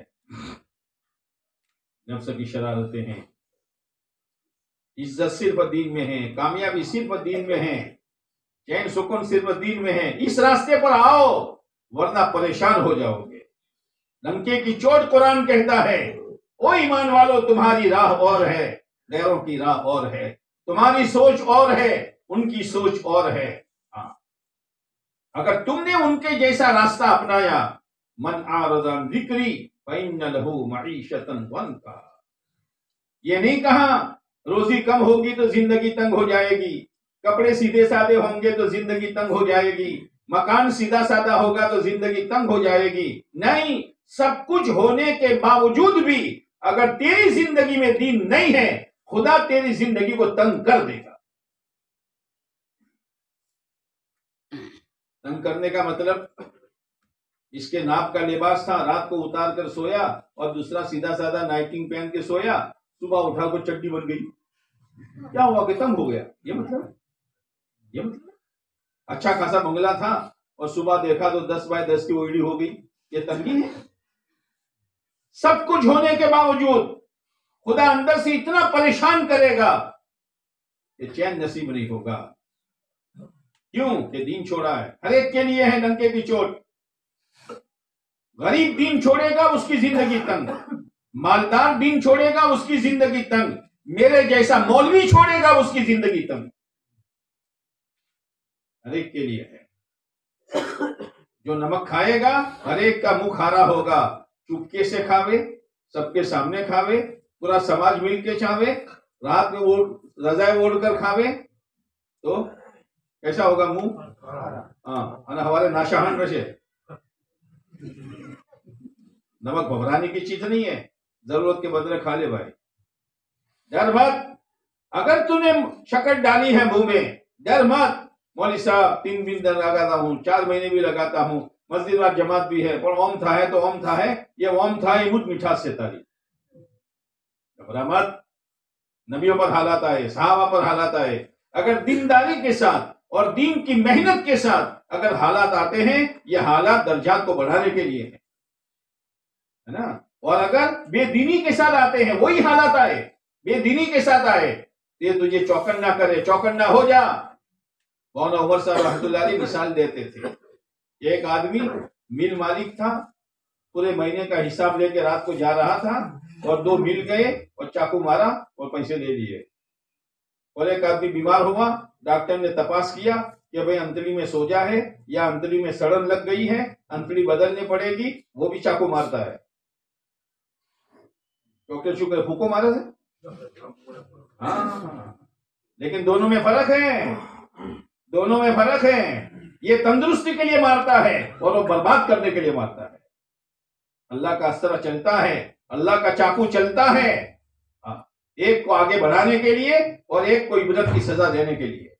Speaker 1: نفس کی شرارتیں ہیں. عزت صرف دین میں ہے, کامیابی صرف دین میں ہے, چین سکون صرف دین میں ہے. اس راستے پر آؤ ورنہ پریشان ہو جاؤ گے. لنکے کی چوٹ قرآن کہتا ہے, او ایمان والو تمہاری راہ اور ہے, غیروں کی راہ اور ہے. تمہاری سوچ اور ہے, ان کی سوچ اور ہے. ہاں, اگر تم نے ان کے جیسا راستہ اپنایا, من اعرض عن ذکری فإن له معیشۃ ضنکا. یہ نہیں کہا روزی کم ہوگی تو زندگی تنگ ہو جائے گی, کپڑے سیدھے سادے ہوں گے تو زندگی تنگ ہو جائے گی, مکان سیدھا سادہ ہوگا تو زندگی تنگ ہو جائے گی. نہیں, سب کچھ ہونے کے باوجود بھی اگر تیری زندگی میں دین نہیں ہے, خدا تیری زندگی کو تنگ کر دے گا. تنگ کرنے کا مطلب, اس کے ناپ کا لباس تھا, رات کو اتار کر سویا, اور دوسرا سیدھا سادہ نائٹنگ پہن کے سویا, صبح اٹھا کو چڈی بن گئی. کیا ہوا کہ تنگ ہو گیا؟ یہ مطلب یہ مطلب اچھا خاصا بنگلہ تھا اور صبح دیکھا تو دس بائی دس کی اوڑی ہو گئی. یہ تنگی ہے؟ سب کچھ ہونے کے باوجود خدا اندر سے اتنا پریشان کرے گا کہ چین نصیب نہیں ہوگا. کیوں کہ دین چھوڑا ہے. ہر ایک کے لیے ہے ڈنکے کی چوٹ. غریب دین چھوڑے گا اس کی زندگی تنگ, مالدار دین چھوڑے گا اس کی زندگی تنگ, میرے جیسا مولوی چھوڑے گا اس کی زندگی تنگ. ہر ایک کے لیے ہے. جو نمک کھائے گا ہر ایک کا منہ کھارا ہوگا. چپکے سے کھاوے, سب کے سامنے کھاوے, پورا سماج مل کے چاہے, رات میں رضائے اوڑھ کر کھاوے تو کیسا ہوگا منہ؟ ہاں, ہمارے ناشہان رشے. نمک گھبرانے کی چیز نہیں ہے, ضرورت کے بدلے کھا لے بھائی. ڈر مت, اگر تو نے شکر ڈالی ہے منہ میں, ڈر مت. مولوی صاحب تین دن لگاتا ہوں, چار مہینے بھی لگاتا ہوں, مسجد وار جماعت بھی ہے, پر اوم تھا ہے تو اوم تھا ہے, یہ اوم تھا ہے مجھ مٹھاس سے تاری. گھبرا مت. نبیوں پر حالات آئے, صحابہ پر حالات آئے. اگر دینداری کے ساتھ اور دین کی محنت کے ساتھ اگر حالات آتے ہیں, یہ حالات درجات کو بڑھانے کے لیے ہیں, ہے نا. اور اگر بے دینی کے ساتھ آتے ہیں, وہی حالات آئے, بے دینی کے ساتھ آئے, یہ تجھے چوکن نہ کرے, چوکن نہ ہو جا. مولانا عمر صاحب رحمۃ اللہ علیہ مثال دیتے تھے. ایک آدمی مل مالک تھا, پورے مہینے کا حساب لے کے رات کو جا رہا تھا, اور دو مل گئے اور چاقو مارا اور پیسے لے لیے. اور ایک آدمی بیمار ہوا, ڈاکٹر نے تپاس کیا کہ بھئی انتڑی میں سوجا ہے یا انتڑی میں سڑن لگ گئی ہے, انتڑی بدلنی پڑے گی, وہ بھی چاقو مارتا ہے. ڈاکٹر شکر پھوکو مارے تھے. ہاں, لیکن دونوں میں فرق ہے, دونوں میں فرق ہے. یہ تندرستی کے لیے مارتا ہے اور وہ برباد کرنے کے لیے مارتا ہے. اللہ کا اسرا چلتا ہے, اللہ کا چاقو چلتا ہے, ایک کو آگے بڑھانے کے لیے اور ایک کو عبرت کی سزا دینے کے لیے.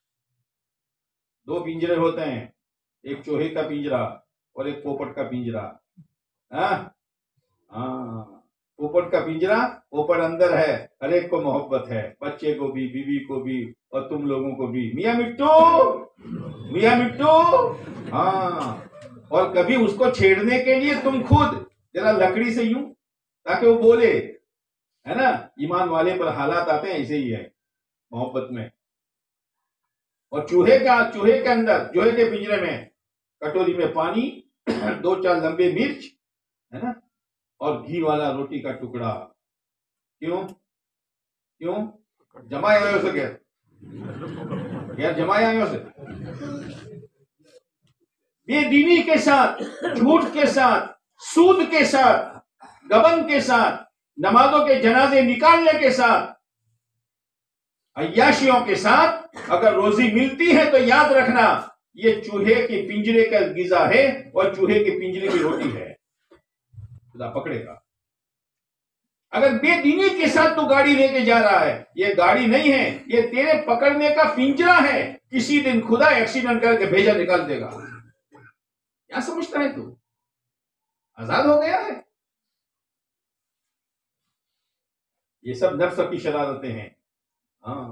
Speaker 1: دو پنجرے ہوتے ہیں, ایک چوہے کا پنجرا اور ایک پوپٹ کا پنجرا. ہاں ہاں, پوپٹ کا پنجرا, پوپٹ اندر ہے, ہر ایک کو محبت ہے, بچے کو بھی, بیوی کو بھی, اور تم لوگوں کو بھی. میاں مٹھو, میاں مٹھو. ہاں, اور کبھی اس کو چھیڑنے کے لیے تم خود ذرا لکڑی سے یوں, تاکہ وہ بولے, ہے نا. ایمان والے پر حالات آتے ہیں ایسے ہی ہے محبت میں. اور چوہے کا, چوہے کے اندر, چوہے کے پنجرے میں کٹوری میں پانی, دو چار لمبے مرچ, ہے نا, اور گھی والا روٹی کا ٹکڑا. کیوں کیوں جمائے آئے سے گیا یار, جمائے آئے سے. بے دینی کے ساتھ, جھوٹ کے ساتھ, سود کے ساتھ, گبن کے ساتھ, نمازوں کے جنازے نکالنے کے ساتھ, عیاشیوں کے ساتھ اگر روزی ملتی ہے تو یاد رکھنا یہ چوہے کے پنجرے کا غذا ہے اور چوہے کے پنجرے کی روٹی ہے. خدا پکڑے گا. اگر بے دینی کے ساتھ تو گاڑی لے کے جا رہا ہے, یہ گاڑی نہیں ہے, یہ تیرے پکڑنے کا پنجرا ہے. کسی دن خدا ایکسیڈنٹ کر کے بھیجا نکال دے گا. کیا سمجھتا ہے تو آزاد ہو گیا ہے؟ یہ سب نفس کی شرارتیں ہیں. ہاں,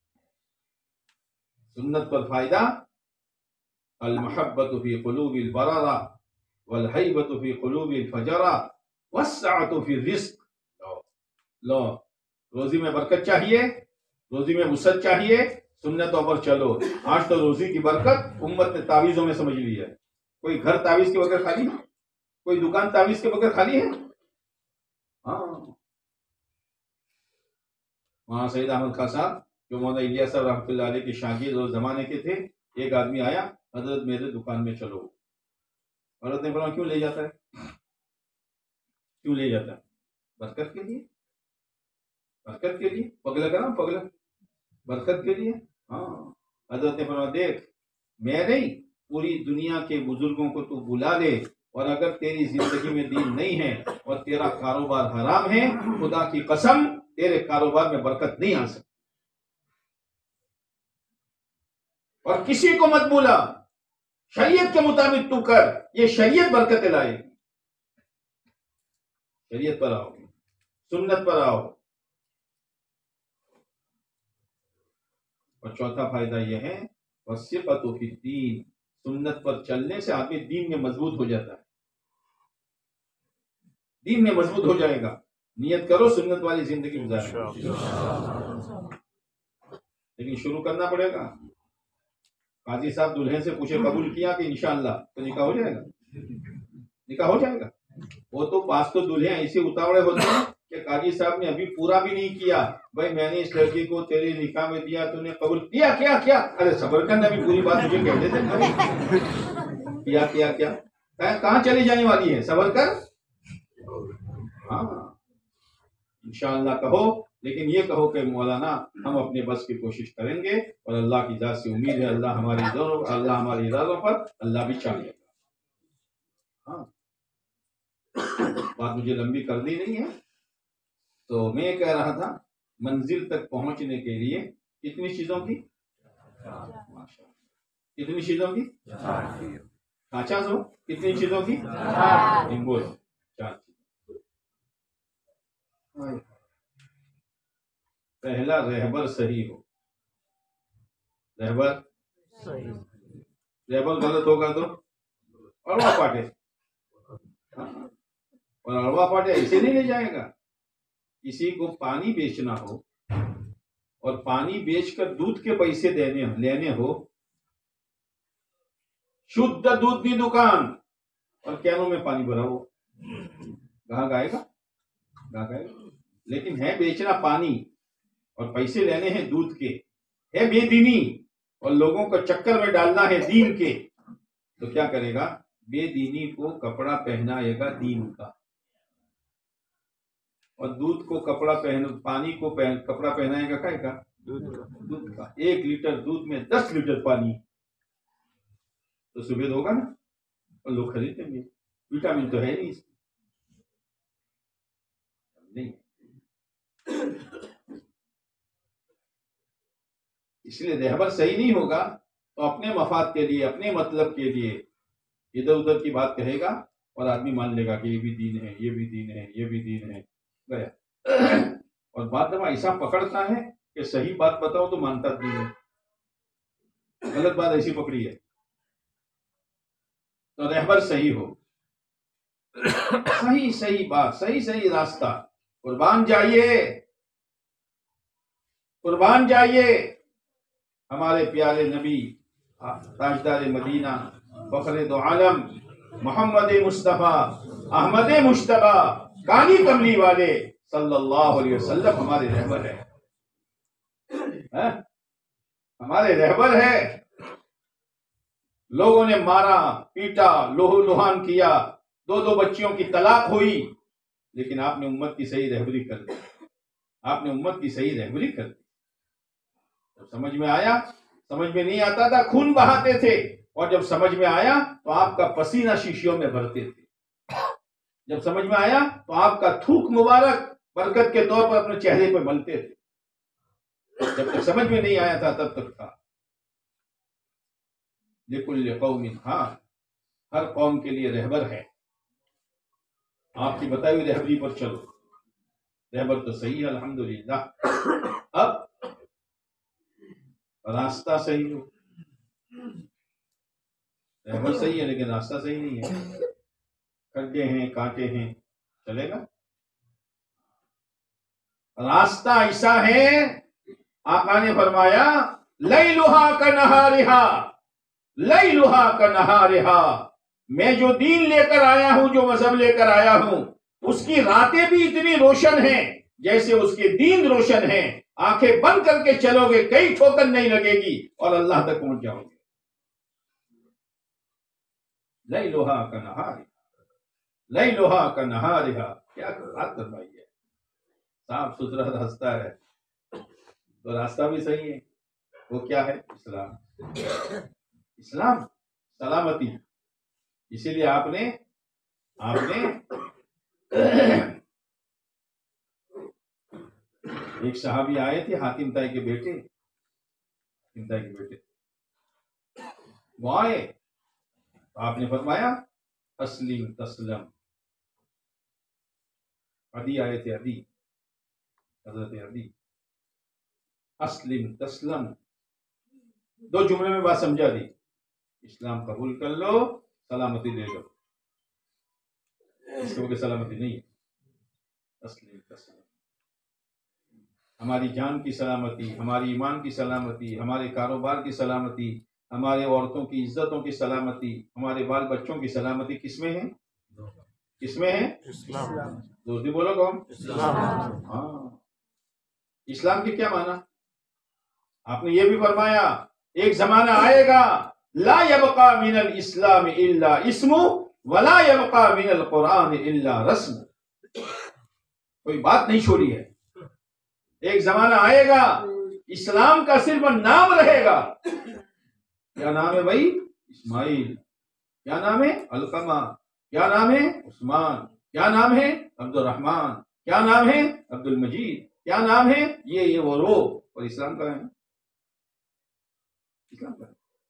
Speaker 1: سنت پر فائدہ, المحبت فی قلوب البررہ والحیبت فی قلوب الفجرہ والسعۃ فی الرزق. لو, روزی میں برکت چاہیے, روزی میں وسعت چاہیے, سنتوں پر چلو. آج تو روزی کی برکت امت نے تعویذوں میں سمجھ لی ہے. کوئی گھر تعویذ کے بغیر خالی ہے, کوئی دکان تعویذ کے بغیر خالی ہے. ہاں, وہاں سید احمد خان صاحب جو مولانا الیاس صاحب رحمۃ اللہ علیہ کے شاگرد اور زمانے کے تھے, ایک آدمی آیا, حضرت میرے دکان میں چلو. حضرت نے بولا کیوں لے جاتا ہے, کیوں لے جاتا ہے؟ برکت کے لیے, برکت کے لیے. پگلا کرا پگلا, برکت کے لیے. ہاں, حضرت نے فرمایا دیکھ, میں نہیں, پوری دنیا کے بزرگوں کو تو بلا لے, اور اگر تیری زندگی میں دین نہیں ہے اور تیرا کاروبار حرام ہے, خدا کی قسم تیرے کاروبار میں برکت نہیں آ سکتی. اور کسی کو مت بولا, شریعت کے مطابق تو کر, یہ شریعت برکت لائے گی. شریعت پر آؤ, سنت پر آؤ. اور چوتھا فائدہ یہ ہے, وثقۃ فی الدین, سنت پر چلنے سے آدمی دین میں مضبوط ہو جاتا ہے, دین میں مضبوط ہو جائے گا. نیت کرو سنت والی زندگی گزارے, لیکن شروع کرنا پڑے گا. قاضی صاحب دلہن سے پوچھے قبول کیا کہ انشاءاللہ, تو نکاح ہو جائے گا, نکاح ہو جائے گا. وہ تو پاس تو دلہے ایسے اتاوڑے ہوتے ہیں کہ قاضی صاحب نے ابھی پورا بھی نہیں کیا, بھائی میں نے اس لڑکی کو تیرے نکاح میں دیا, تو نے قبول کیا کیا کیا ارے صبر کرنا, بھی پوری بات مجھے کہہ دیتے کیا کیا کیا کہاں چلی جانے والی ہے, صبر کر. ہاں انشاءاللہ کہو, لیکن یہ کہو کہ مولانا ہم اپنے بس کی کوشش کریں گے, اور اللہ کی ذات سے امید ہے اللہ ہماری اللہ ہماری ارادوں پر اللہ بھی چاہے گا. ہاں, بات مجھے لمبی کرنی نہیں ہے. تو میں یہ کہہ رہا تھا, منزل تک پہنچنے کے لیے کتنی چیزوں کی, کتنی چیزوں کی, کانچا سو کتنی چیزوں کی, بولو چار چیزوں. پہلا رہبر صحیح ہو. رہبر رہبر غلط ہوگا تو اڑوا پاٹے، اور اڑوا پاٹے ایسے نہیں لے جائے گا. کسی کو پانی بیچنا ہو اور پانی بیچ کر دودھ کے پیسے دینے لینے ہو، شدھ دودھ کی دکان اور کینوں میں پانی بھرا ہو، گاہک آئے گا؟ گاہک آئے گا. لیکن ہے بیچنا پانی اور پیسے لینے ہیں دودھ کے، ہے بے دینی اور لوگوں کو چکر میں ڈالنا ہے دین کے، تو کیا کرے گا؟ بے دینی کو کپڑا پہنائے گا دین کا، اور دودھ کو کپڑا پہن پانی کو پہن کپڑا پہنائے گا کیا کا؟ دودھ کا. ایک لیٹر دودھ میں دس لیٹر پانی تو سفید ہوگا نا، اور لوگ خریدیں گے. وٹامن تو ہے نہیں اس نہیں. اس لیے رہبر صحیح نہیں ہوگا تو اپنے مفاد کے لیے، اپنے مطلب کے لیے ادھر ادھر کی بات کہے گا اور آدمی مان لے گا کہ یہ بھی دین ہے، یہ بھی دین ہے، یہ بھی دین ہے. گیا. اور بات دفعہ ایسا پکڑتا ہے کہ صحیح بات بتاؤ تو مانتا نہیں ہے، غلط بات ایسی پکڑی ہے. تو رہبر صحیح ہو، صحیح صحیح بات، صحیح صحیح راستہ. قربان جائیے، قربان جائیے ہمارے پیارے نبی تاجدار مدینہ فخر دو عالم محمد مصطفیٰ احمد مشتبہ کانی کملی والے صلی اللہ علیہ وسلم ہمارے رہبر ہے. ہمارے رہبر ہے. لوگوں نے مارا پیٹا لوہو لوہان کیا، دو دو بچیوں کی طلاق ہوئی، لیکن آپ نے امت کی صحیح رہبری کر دی. آپ نے امت کی صحیح رہبری کر دی. سمجھ میں آیا؟ سمجھ میں نہیں آتا تھا خون بہاتے تھے، اور جب سمجھ میں آیا تو آپ کا پسینہ شیشیوں میں بھرتے تھے. جب سمجھ میں آیا تو آپ کا تھوک مبارک برکت کے طور پر اپنے چہرے پہ ملتے تھے. جب تک سمجھ میں نہیں آیا تھا تب تک تھا. لِكُلِّ قَوْمٍ، ہاں ہر قوم کے لیے رہبر ہے. آپ کی بتائی ہوئی رہبری پر چلو. رہبر تو صحیح ہے الحمدللہ. اب راستہ صحیح ہو. رہبر صحیح ہے لیکن راستہ صحیح نہیں ہے، کھڈے ہیں کانٹے ہیں، چلے گا؟ راستہ ایسا ہے، آقا نے فرمایا لیلھا کنہارھا، لیلھا کنہارھا. میں جو دین لے کر آیا ہوں، جو مذہب لے کر آیا ہوں، اس کی راتیں بھی اتنی روشن ہیں جیسے اس کے دین روشن ہیں. آنکھیں بند کر کے چلو گے کئی ٹھوکر نہیں لگے گی اور اللہ تک پہنچ جاؤ گے. لیلھا کنہارھا، لیلھا کنہارھا. کیا بات فرمائی ہے. صاف ستھرا راستہ ہے تو راستہ بھی صحیح ہے. وہ کیا ہے؟ اسلام. اسلام سلامتی. اسی لیے آپ نے آپ نے ایک صحابی آئے تھے، حاتم طائی کے بیٹے، حاتم طائی کے بیٹے وہ آئے تو آپ نے فرمایا اسلم تسلم. عدی آئے تھے، عدی حضرت عدی. اسلم تسلم، دو جملے میں بات سمجھا دی. اسلام قبول کر لو، سلامتی لے لو. اس کو سلامتی نہیں ہے. اسلم تسلم، ہماری جان کی سلامتی، ہماری ایمان کی سلامتی، ہمارے کاروبار کی سلامتی، ہمارے عورتوں کی عزتوں کی سلامتی، ہمارے بال بچوں کی سلامتی کس میں ہے؟ کس میں ہے؟ اسلام. دوسری بولو کون؟ اسلام. ہاں. اسلام کے کیا معنی؟ آپ نے یہ بھی فرمایا ایک زمانہ آئے گا لا یبقى من الاسلام الا اسم ولا يبقى من القرآن الا رسم. کوئی بات نہیں چھوڑی ہے. ایک زمانہ آئے گا اسلام کا صرف نام رہے گا. کیا نام ہے بھائی؟ اسماعیل. کیا نام ہے؟ علقمہ. کیا نام ہے؟ عثمان. کیا نام ہے؟ عبد الرحمن. کیا نام ہے؟ عبد المجید. کیا نام ہے؟ یہ یہ وہ رو. اور اسلام کا ہے، اسلام کا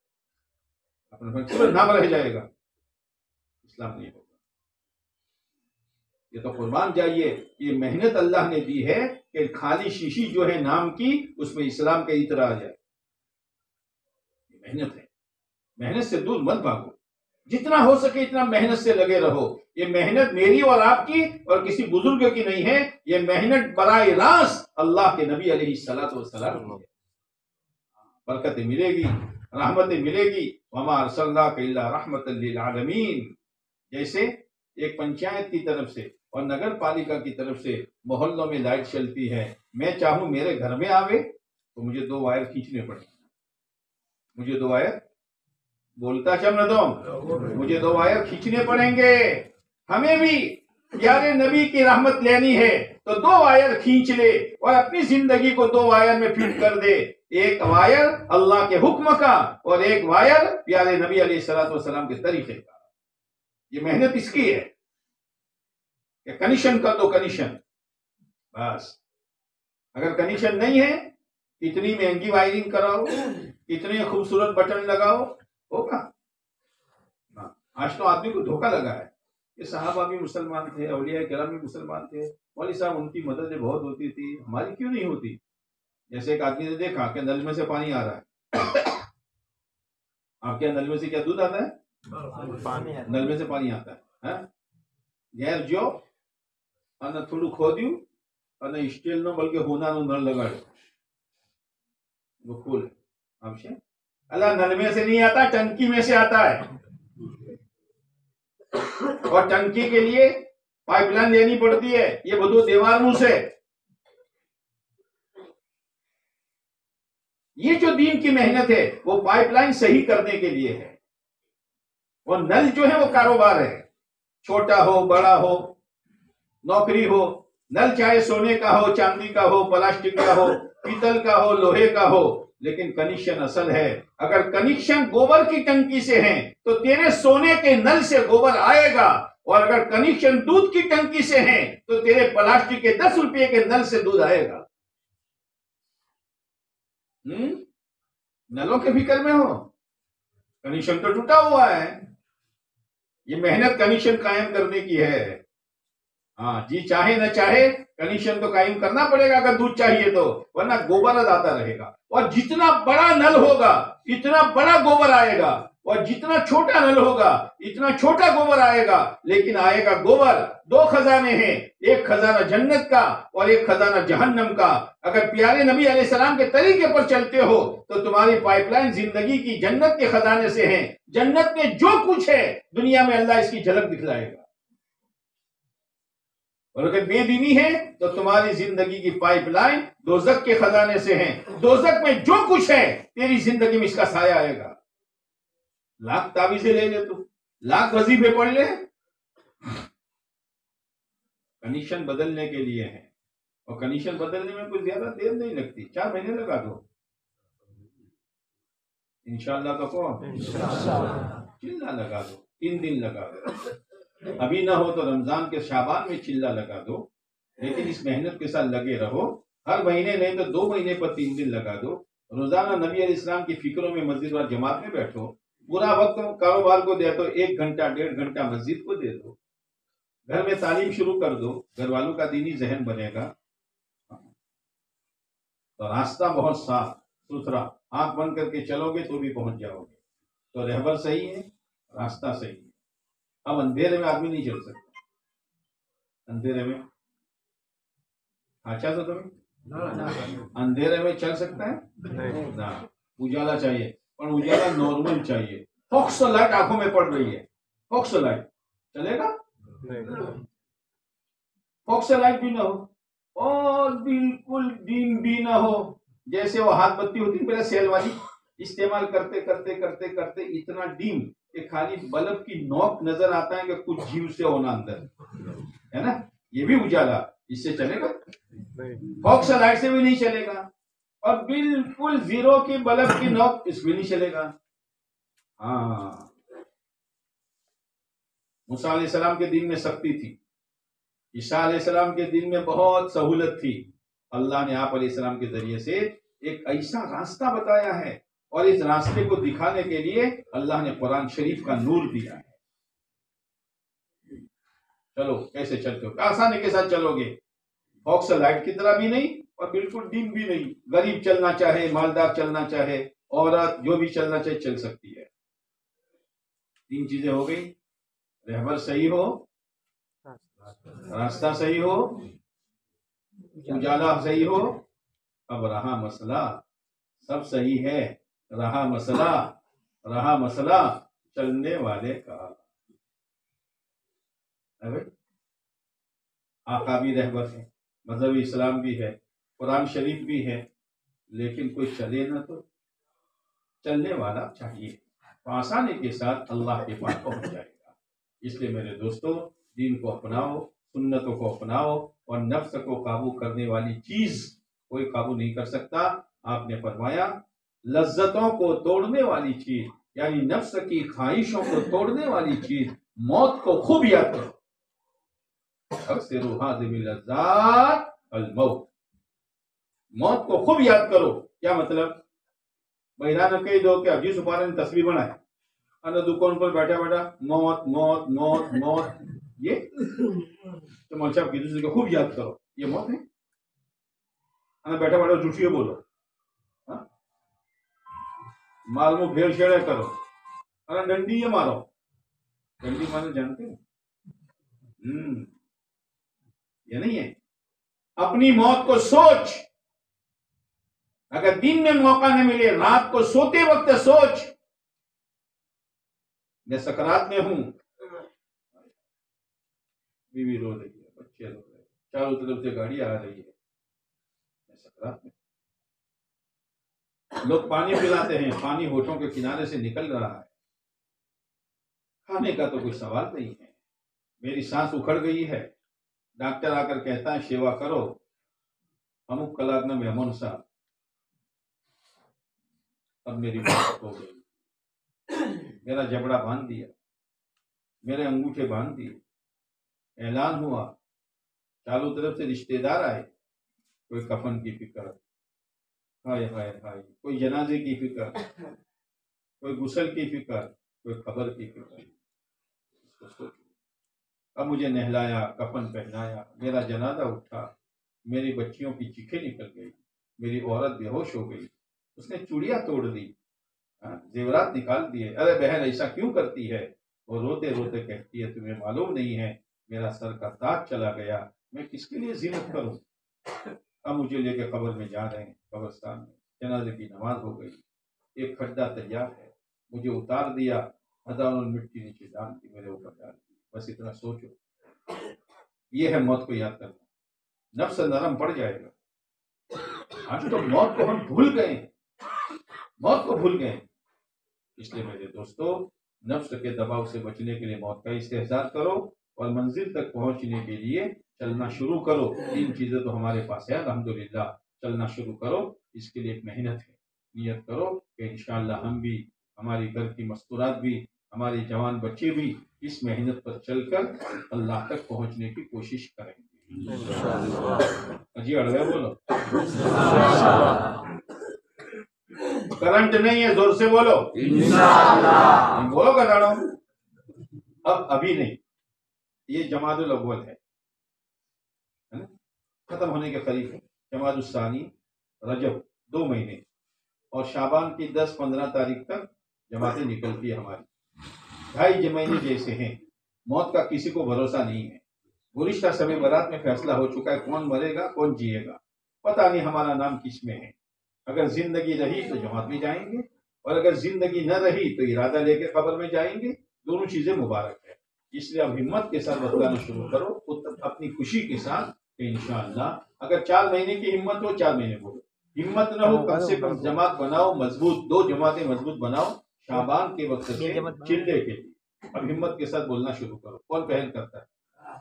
Speaker 1: اپنا نام رہ جائے گا، اسلام نہیں ہوگا. یہ تو قربان جائیے، یہ محنت اللہ نے دی ہے کہ خالی شیشی جو ہے نام کی اس میں اسلام کا عطر آ جائے. یہ محنت ہے. محنت سے دور مت بھاگو. جتنا ہو سکے اتنا محنت سے لگے رہو. یہ محنت میری اور آپ کی اور کسی بزرگ کی نہیں ہے. یہ محنت براہ راست اللہ کے نبی علیہ الصلوۃ والسلام کی ہے. برکتیں ملے گی, رحمتیں ملے گی. وما ارسلناک الا رحمۃ للعالمین. جیسے ایک پنچایت کی طرف سے اور نگر پالیکا کی طرف سے محلوں میں لائٹ چلتی ہے, میں چاہوں میرے گھر میں آوے تو مجھے دو وائر کھینچنے پڑیں. مجھے دو وائر بولتا چم نہ دو مجھے دو وائر کھینچنے پڑیں گے. ہمیں بھی پیارے نبی کی رحمت لینی ہے تو دو وائر کھینچ لے اور اپنی زندگی کو دو وائر میں فٹ کر دے. ایک وائر اللہ کے حکم کا اور ایک وائر پیارے نبی علیہ الصلوۃ والسلام کے طریقے کا. یہ محنت اس کی ہے کہ کنیکشن کر دو, کنیکشن بس. اگر کنیکشن نہیں ہے اتنی مہنگی وائرنگ کراؤ, اتنے خوبصورت بٹن لگاؤ, ہوگا؟ آج تو آدمی کو دھوکہ لگا ہے. یہ صحابہ بھی مسلمان تھے, اولیاء کرام بھی مسلمان تھے, مولوی صاحب ان کی مدد بہت ہوتی تھی, ہماری کیوں نہیں ہوتی؟ جیسے ایک آدمی نے دیکھا کہ نل میں سے پانی آ رہا ہے. آپ کے نل میں سے کیا دودھ آتا ہے؟ نل میں سے پانی آتا ہے. غیر جو અને થોડું ખોદ્યું અને સ્ટીલનો બલકે હોનાનો નળ લગાડ્યો, वो फूल आपसे अल्लाह नल में से नहीं आता, टंकी में से आता है. और टंकी के लिए पाइपलाइन लेनी पड़ती है. ये બધું દેવાનું છે. ये जो दीन की मेहनत है वो पाइपलाइन सही करने के लिए है. और नल जो है वो कारोबार है, छोटा हो बड़ा हो, नौकरी हो. नल चाहे सोने का हो, चांदी का हो, प्लास्टिक का हो, पीतल का हो, लोहे का हो, लेकिन कनेक्शन असल है. अगर कनेक्शन गोबर की टंकी से है तो तेरे सोने के नल से गोबर आएगा, और अगर कनेक्शन दूध की टंकी से है तो तेरे प्लास्टिक के दस रुपये के नल से दूध आएगा. हम्म नलों के फिक्र में हो, कनेक्शन तो टूटा हुआ है. ये मेहनत कनेक्शन कायम करने की है. हाँ जी, चाहे न चाहे कनेक्शन तो कायम करना पड़ेगा अगर दूध चाहिए तो, वरना गोबर आता रहेगा. और जितना बड़ा नल होगा इतना बड़ा गोबर आएगा, और जितना छोटा नल होगा इतना छोटा गोबर आएगा. लेकिन आएगा गोबर. दो खजाने हैं, एक खजाना जन्नत का और एक खजाना जहन्नम का. अगर प्यारे नबी अलैहिस्सलाम के तरीके पर चलते हो तो तुम्हारी पाइपलाइन जिंदगी की जन्नत के खजाने से है. जन्नत में जो कुछ है दुनिया में अल्लाह इसकी झलक दिखलाएगा. और अगर बेदीनी है तो तुम्हारी जिंदगी की पाइपलाइन दोजक के खजाने से है. दोजक में जो कुछ है तेरी जिंदगी में इसका साया आएगा. लाख तावीज़ें ले ले, तू लाख वजीफे पढ़ ले, कनेक्शन बदलने के लिए है. और कनेक्शन बदलने में कुछ ज्यादा देर नहीं लगती, चार महीने लगा दो इंशाअल्लाह. तो कौन चिल्ला लगा दो, तीन दिन लगा दो. अभी ना हो तो रमजान के शाबान में चिल्ला लगा दो. लेकिन इस मेहनत के साथ लगे रहो. हर महीने नहीं तो दो महीने पर तीन दिन लगा दो. रोजाना नबी अलैहिस्सलाम की फिक्रों में मस्जिद और जमात में बैठो. पूरा वक्त कारोबार को दे तो एक घंटा डेढ़ घंटा मस्जिद को दे दो. घर में तालीम शुरू कर दो, घर वालों का दीनी जहन बनेगा. तो रास्ता बहुत साफ सुथरा, आंख बंद करके चलोगे तो भी पहुंच जाओगे. तो रहबर सही है, रास्ता सही है. अब अंधेरे में आदमी नहीं चल सकता. अंधेरे में अच्छा तो तुम्हें अंधेरे में चल सकता है ना. उजाला चाहिए, पर उजाला नॉर्मल चाहिए. फोक्स लाइट आंखों में पड़ रही है, फोक्स लाइट चलेगा? फोक्स लाइट भी ना हो और बिल्कुल डीम भी ना हो. जैसे वो हाथ बत्ती होती है पहले सेल वाली, इस्तेमाल करते करते करते करते इतना डीम कि खाली बल्ब की नोक नजर आता है कि कुछ जीव से होना अंदर है ना. ये भी उजाला, इससे चलेगा? फोक्स लाइट से भी नहीं चलेगा. और बिल्कुल जीरो की बल्ब की नोक, इसमें नहीं चलेगा. हाँ, मूसा अलैहिस्सलाम के दिन में शक्ति थी, ईसा अलैहिस्सलाम के दिन में बहुत सहूलत थी. अल्लाह ने आप अलैहिस्सलाम के जरिए से एक ऐसा रास्ता बताया है, और इस रास्ते को दिखाने के लिए अल्लाह ने कुरान शरीफ का नूर दिया है. चलो कैसे चलते हो? आसानी के साथ चलोगे. فوکس لائٹ کی طرح بھی نہیں اور بالکل ڈیم بھی نہیں. غریب چلنا چاہے، مالدار چلنا چاہے، عورت جو بھی چلنا چاہے چل سکتی ہے. تین چیزیں ہو گئی. رہبر صحیح ہو، راستہ صحیح ہو، اجالا صحیح ہو. اب رہا مسئلہ، سب صحیح ہے، رہا مسئلہ رہا مسئلہ چلنے والے کا. آقا بھی رہبر ہے، مذہب اسلام بھی ہے، قرآن شریف بھی ہے، لیکن کوئی چلے نہ تو چلنے والا چاہیے، آسانی کے ساتھ اللہ کے پاس پہنچ جائے گا. اس لیے میرے دوستو، دین کو اپناؤ، سنتوں کو اپناؤ، اور نفس کو قابو کرنے والی چیز کوئی قابو نہیں کر سکتا. آپ نے فرمایا لذتوں کو توڑنے والی چیز، یعنی نفس کی خواہشوں کو توڑنے والی چیز، موت کو خوب یاد کرو. اکثر ہاذم اللذات الموت، موت کو خوب یاد کرو. کیا مطلب؟ بہرانہ کئی دو کیا جی سپارے نے تصویر بنائے انا دکان پر بیٹھا بیٹھا موت موت موت موت، یہ تو مول صاحب کی دوسرے کو خوب یاد کرو، یہ موت ہے. انا بیٹھا بیٹھا جھوٹیاں بولو، مال میں بھیڑ شیڑے کرو، انا ڈنڈی یہ مارو. ڈنڈی مارنا جانتے ہیں؟ ہم یہ نہیں ہے. اپنی موت کو سوچ. اگر دن میں موقع نہ ملے، رات کو سوتے وقت سوچ، میں سکرات میں ہوں. بیوی رو رہی ہے، بچے رو رہے ہیں، چاروں طرف سے گاڑی آ رہی ہے، میں سکرات میں. لوگ پانی پلاتے ہیں، پانی ہونٹوں کے کنارے سے نکل رہا ہے، کھانے کا تو کوئی سوال نہیں ہے. میری سانس اکھڑ گئی ہے، ڈاکٹر آ کر کہتا ہے سیوا کرو، ہم کلاک نہ مہمان صاحب، اب میری موت ہو گئی. میرا جبڑا باندھ دیا، میرے انگوٹھے باندھ دیے، اعلان ہوا، چاروں طرف سے رشتے دار آئے. کوئی کفن کی فکر، ہائے ہائے ہائے، کوئی جنازے کی فکر، کوئی غسل کی فکر، کوئی قبر کی فکر. اس کو سوچو. اب مجھے نہلایا، کفن پہنایا، میرا جنازہ اٹھا، میری بچیوں کی چیخیں نکل گئی، میری عورت بے ہوش ہو گئی، اس نے چوڑیاں توڑ دی، زیورات نکال دیے. ارے بہن ایسا کیوں کرتی ہے؟ وہ روتے روتے کہتی ہے تمہیں معلوم نہیں ہے میرا سر کا تاج چلا گیا، میں کس کے لیے زینت کروں. اب مجھے لے کے قبر میں جا رہے ہیں، قبرستان میں جنازے کی نماز ہو گئی، ایک کھڈا تیار ہے، مجھے اتار دیا، ہزاروں مٹی نیچے ڈال دی، میرے اوپر ڈال دی. بس اتنا سوچو. یہ ہے موت کو یاد کرنا، نفس نرم پڑ جائے گا. آج تو موت کو ہم بھول گئے، موت کو بھول گئے. اس لیے میرے دوستو، نفس کے دباؤ سے بچنے کے لیے موت کا استحضار کرو، اور منزل تک پہنچنے کے لیے چلنا شروع کرو. تین چیزیں تو ہمارے پاس ہے الحمدللہ. چلنا شروع کرو، اس کے لیے ایک محنت ہے. نیت کرو کہ انشاءاللہ ہم بھی، ہماری گھر کی مستورات بھی، ہمارے جوان بچے بھی اس محنت پر چل کر اللہ تک پہنچنے کی کوشش کریں گے. جی اڑوے بولو. کرنٹ نہیں ہے، زور سے بولو. انشاءاللہ بولو گا داڑو. اب ابھی نہیں، یہ جمادی الاول ہے، ختم ہونے کے قریب ہے. جمادی الثانی، رجب، دو مہینے، اور شعبان کی دس پندرہ تاریخ تک جماعتیں نکلتی ہے ہماری. ڈھائی مہینے جیسے ہیں. موت کا کسی کو بھروسہ نہیں ہے. گزشتہ سمے برات میں فیصلہ ہو چکا ہے کون مرے گا کون جیے گا، پتہ نہیں ہمارا نام کس میں ہے. اگر زندگی رہی تو جماعت میں جائیں گے، اور اگر زندگی نہ رہی تو ارادہ لے کے قبر میں جائیں گے. دونوں چیزیں مبارک ہے. اس لیے اب ہمت کے ساتھ بتانا شروع کرو، اپنی خوشی کے ساتھ کہ انشاءاللہ اگر چار مہینے کی ہمت ہو چار مہینے بولو، ہمت نہ ہو کم سے کم جماعت بناؤ مضبوط، دو جماعتیں مضبوط بناؤ شعبان کے وقت سے چلے کے لیے. اب ہمت کے ساتھ بولنا شروع کرو. کون پہل کرتا ہے؟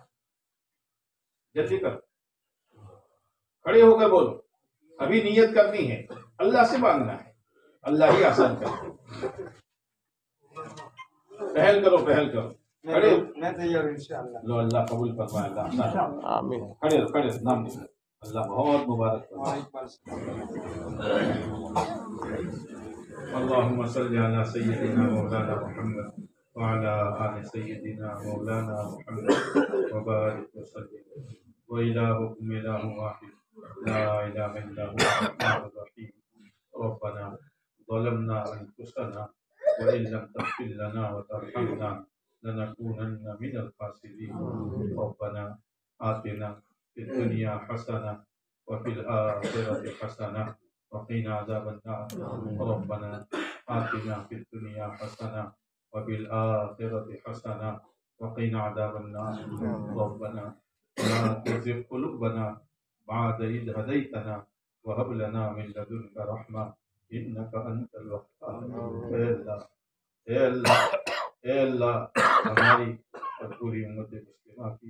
Speaker 1: جلدی کرو، کھڑے ہو کر بولو. ابھی نیت کرنی ہے، اللہ سے مانگنا ہے، اللہ ہی آسان کرے. پہل کرو پہل کرو. کھڑے میں تیار انشاءاللہ. لو اللہ قبول فرمائے. اللہ آمین. کھڑے ہو کھڑے ہو، نام لے. اللہ بہت مبارک فرمائے. اللهم صل على سيدنا مولانا محمد وعلى آل سيدنا مولانا محمد وبارك وسلم وإلهكم إله واحد لا إله إلا هو الرحمن الرحيم ربنا ظلمنا أنفسنا وإن لم تغفر لنا وترحمنا لنكونن من الخاسرين ربنا آتنا في الدنيا حسنة وفي الآخرة حسنة وقنا عذاب النار ربنا آتنا في الدنيا حسنة وفي الآخرة حسنة وقنا عذاب النار ربنا لا تزغ قلوبنا بعد إذ هديتنا وهب لنا من لدنك رحمة إنك أنت الوهاب اے اللہ اے اللہ اے اللہ ہماری اور پوری امت مسلمہ کی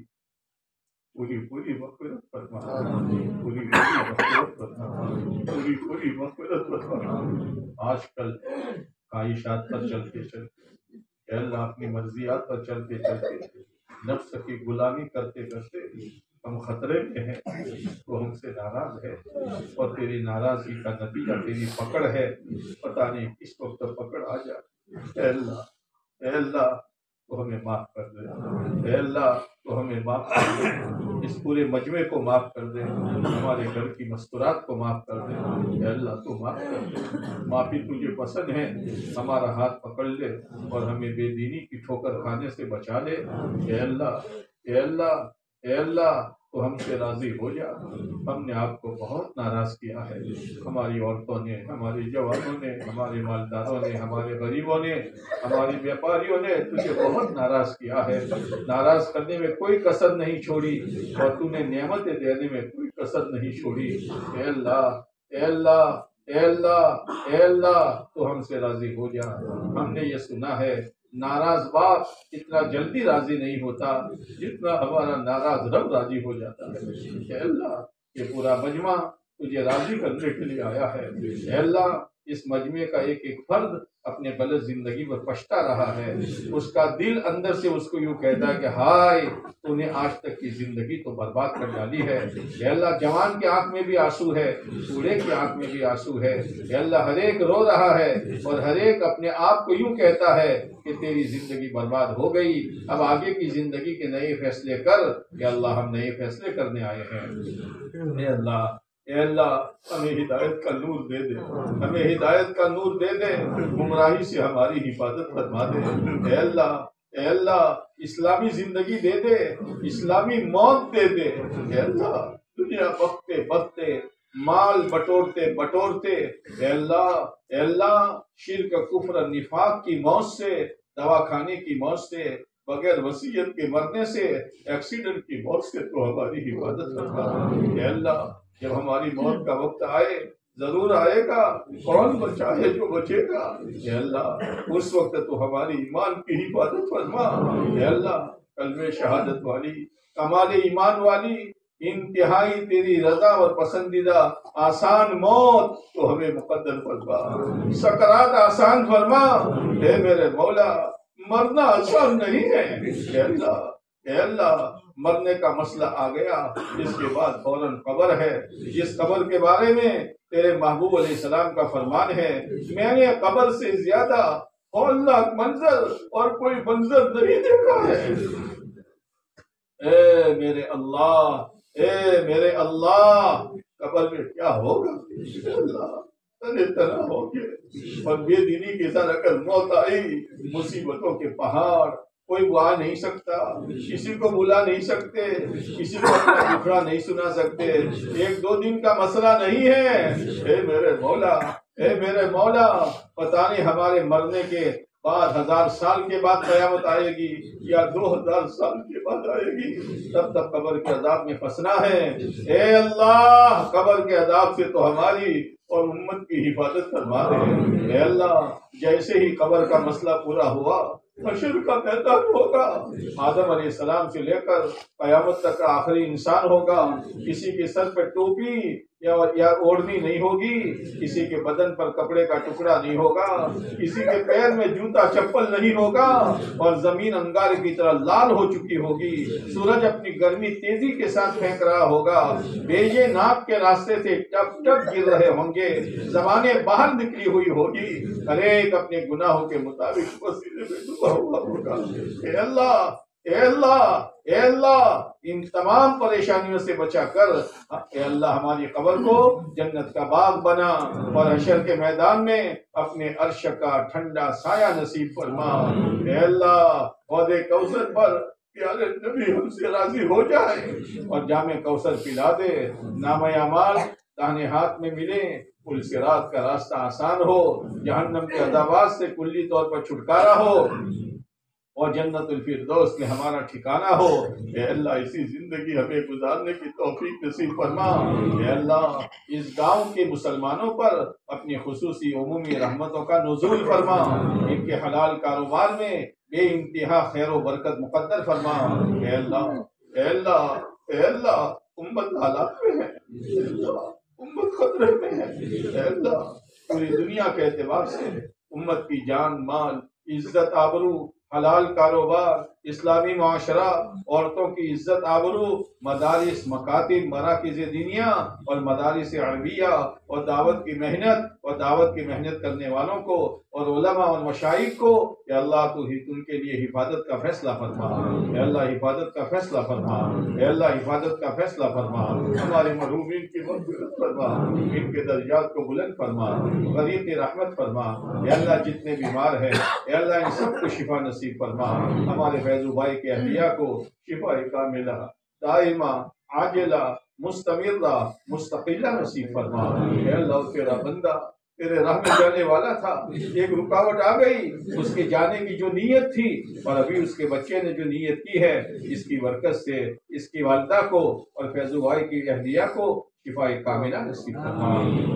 Speaker 1: پوری پوری مغفرت فرما پوری پوری مغفرت فرما پوری پوری مغفرت فرما آج کل خواہشات پر چلتے چلتے اے اللہ اپنی مرضیات پر چلتے چلتے نفس کی غلامی کرتے کرتے ہم خطرے میں ہیں، تو ہم سے ناراض ہے اور تیری ناراضگی کا نتیجہ تیری پکڑ ہے، پتہ نہیں کس وقت پکڑ آ جائے۔ اے اللہ اے اللہ تو ہمیں معاف کر دے، اے اللہ تو ہمیں معاف کر دے، اس پورے مجمع کو معاف کر دے، ہمارے گھر کی مستورات کو معاف کر دے۔ اے اللہ تو معاف کر دے، معافی تجھے پسند ہے، ہمارا ہاتھ پکڑ لے اور ہمیں بے دینی کی ٹھوکر کھانے سے بچا لے۔ اے اللہ اے اللہ اے اللہ تو ہم سے راضی ہو جا، ہم نے آپ کو بہت ناراض کیا ہے، ہماری عورتوں نے، ہمارے جوانوں نے، ہمارے مالداروں نے، ہمارے غریبوں نے، ہمارے بیپاریوں نے تجھے بہت ناراض کیا ہے، ناراض کرنے میں کوئی کسر نہیں چھوڑی اور تو نے نعمتیں دینے میں کوئی کسر نہیں چھوڑی۔ اے اللہ اے اللہ اے اللہ اے اللہ تو ہم سے راضی ہو جا۔ ہم نے یہ سنا ہے ناراض باپ اتنا جلدی راضی نہیں ہوتا جتنا ہمارا ناراض رب راضی ہو جاتا ہے۔ اے اللہ یہ پورا مجمع تجھے راضی کرنے کے لیے آیا ہے۔ اے اللہ اس مجمع کا ایک ایک فرد اپنے غلط زندگی میں پچھتا رہا ہے، اس کا دل اندر سے اس کو یوں کہتا ہے کہ ہائے تو نے آج تک کی زندگی تو برباد کر ڈالی ہے۔ اے اللہ جوان کے آنکھ میں بھی آنسو ہے، بوڑھے کی آنکھ میں بھی آنسو ہے۔ اے اللہ ہر ایک رو رہا ہے اور ہر ایک اپنے آپ کو یوں کہتا ہے کہ تیری زندگی برباد ہو گئی، اب آگے کی زندگی کے نئے فیصلے کر۔ کہ اللہ ہم نئے فیصلے کرنے آئے ہیں۔ اے اللہ اے اللہ ہمیں ہدایت کا نور دے دے، ہمیں ہدایت کا نور دے دے، گمراہی سے ہماری حفاظت فرما دے۔ اے اللہ اے اللہ اسلامی زندگی دے دے، اسلامی موت دے دے۔ اے اللہ دنیا بکتے بکتے مال بٹورتے بٹورتے اے اللہ اے اللہ شرک کفر نفاق کی موت سے، دواخانے کی موت سے، بغیر وصیت کے مرنے سے، ایکسیڈنٹ کی موت سے تو ہماری حفاظت فرما۔ اے اللہ جب ہماری موت کا وقت آئے، ضرور آئے گا، کون بچا ہے جو بچے گا؟ اے اللہ اس وقت تو ہماری ایمان کی حفاظت فرما۔ اے اللہ کلمہ شہادت والی، کمال ایمان والی، انتہائی تیری رضا اور پسندیدہ آسان موت تو ہمیں مقدر فرما، سکرات آسان فرما۔ اے میرے مولا مرنا آسان نہیں ہے۔ اے اللہ اے اللہ مرنے کا مسئلہ آ گیا، اس کے بعد فوراً قبر ہے، جس قبر کے بارے میں تیرے محبوب علیہ السلام کا فرمان ہے میں نے قبر سے زیادہ ہولناک منظر اور کوئی منظر نہیں دیکھا ہے۔ اے میرے اللہ اے میرے اللہ قبر میں کیا ہوگا؟ اے اللہ تنے تنہا ہو گئے اور بے دینی کے ساتھ اگر موت آئی، مصیبتوں کے پہاڑ، کوئی آ نہیں سکتا، کسی کو بلا نہیں سکتے، کسی کو اپنا دکھڑا نہیں سنا سکتے، ایک دو دن کا مسئلہ نہیں ہے۔ اے میرے مولا اے میرے مولا پتہ نہیں ہمارے مرنے کے بعد ہزار سال کے بعد قیامت آئے گی یا دو ہزار سال کے بعد آئے گی، تب تک قبر کے عذاب میں پھنسنا ہے۔ اے اللہ قبر کے عذاب سے تو ہماری اور امت کی حفاظت فرما دے۔ اے اللہ جیسے ہی قبر کا مسئلہ پورا ہوا، حشر کا میدان ہوگا، آدم علیہ السلام سے لے کر قیامت تک کا آخری انسان ہوگا، کسی کے سر پہ ٹوپی یا یا اوڑھنی نہیں ہوگی، کسی کے بدن پر کپڑے کا ٹکڑا نہیں ہوگا، کسی کے پیر میں جوتا چپل نہیں ہوگا، اور زمین انگارے کی طرح لال ہو چکی ہوگی، سورج اپنی گرمی تیزی کے ساتھ پھینک رہا ہوگا، بیجے ناک کے راستے سے ٹپ ٹپ گر رہے ہوں گے، زبانیں باہر نکلی ہوئی ہوگی، ہر ایک اپنے گناہوں کے مطابق وسیلے میں ڈوبا ہوا ہوگا۔ اے اللہ اے اللہ اے اللہ ان تمام پریشانیوں سے بچا کر اے اللہ ہماری قبر کو جنت کا باغ بنا اور حشر کے میدان میں اپنے عرش کا ٹھنڈا سایہ نصیب فرما۔ اے اللہ حوض کوثر پر پیارے نبی ہم سے راضی ہو جائے اور جام کوثر پلا دے، نام اعمال داہنے ہاتھ میں ملے، پل صراط کا راستہ آسان ہو، جہنم کے عذابات سے کلی طور پر چھٹکارا ہو اور جنت الفردوس میں ہمارا ٹھکانہ ہو۔ اے اللہ اسی زندگی ہمیں گزارنے کی توفیق نصیب فرما۔ اے اللہ اس گاؤں کے مسلمانوں پر اپنی خصوصی عمومی رحمتوں کا نزول فرما، ان کے حلال کاروبار میں بے انتہا خیر و برکت مقدر فرما۔ اے اللہ اے اللہ اے اللہ امت حالات میں ہے، اے اللہ امت خطرے میں ہے، اے اللہ پوری دنیا کے اعتبار سے امت کی جان مال عزت آبرو حلال کاروبار اسلامی معاشرہ عورتوں کی عزت آبرو مدارس مکاتب مراکز دینیا اور مدارس عربیہ اور دعوت کی محنت اور دعوت کی محنت کرنے والوں کو اور علماء اور مشائخ کو یا اللہ تو ہی ان کے لیے حفاظت کا فیصلہ فرما۔ اے اللہ حفاظت کا فیصلہ فرما۔ اے اللہ حفاظت کا فیصلہ فرما۔ ہمارے مرحومین کی مغفرت فرما، ان کے درجات کو بلند فرما، غریب کی رحمت فرما۔ اے اللہ جتنے بیمار ہیں اے اللہ ان سب کو شفا نصیب فرما۔ ہمارے فیضو بھائی کے اہلیہ کو شفا کاملہ دائمہ عاجلہ مستمرہ مستقلہ نصیب فرما۔ اے اللہ تیرا بندہ تیرے راہ میں جانے والا تھا، ایک رکاوٹ آ گئی، اس کے جانے کی جو نیت تھی اور ابھی اس کے بچے نے جو نیت کی ہے، اس کی برکت سے اس کی والدہ کو اور فیضو بھائی کی اہلیہ کو شفا کاملہ نصیب فرما۔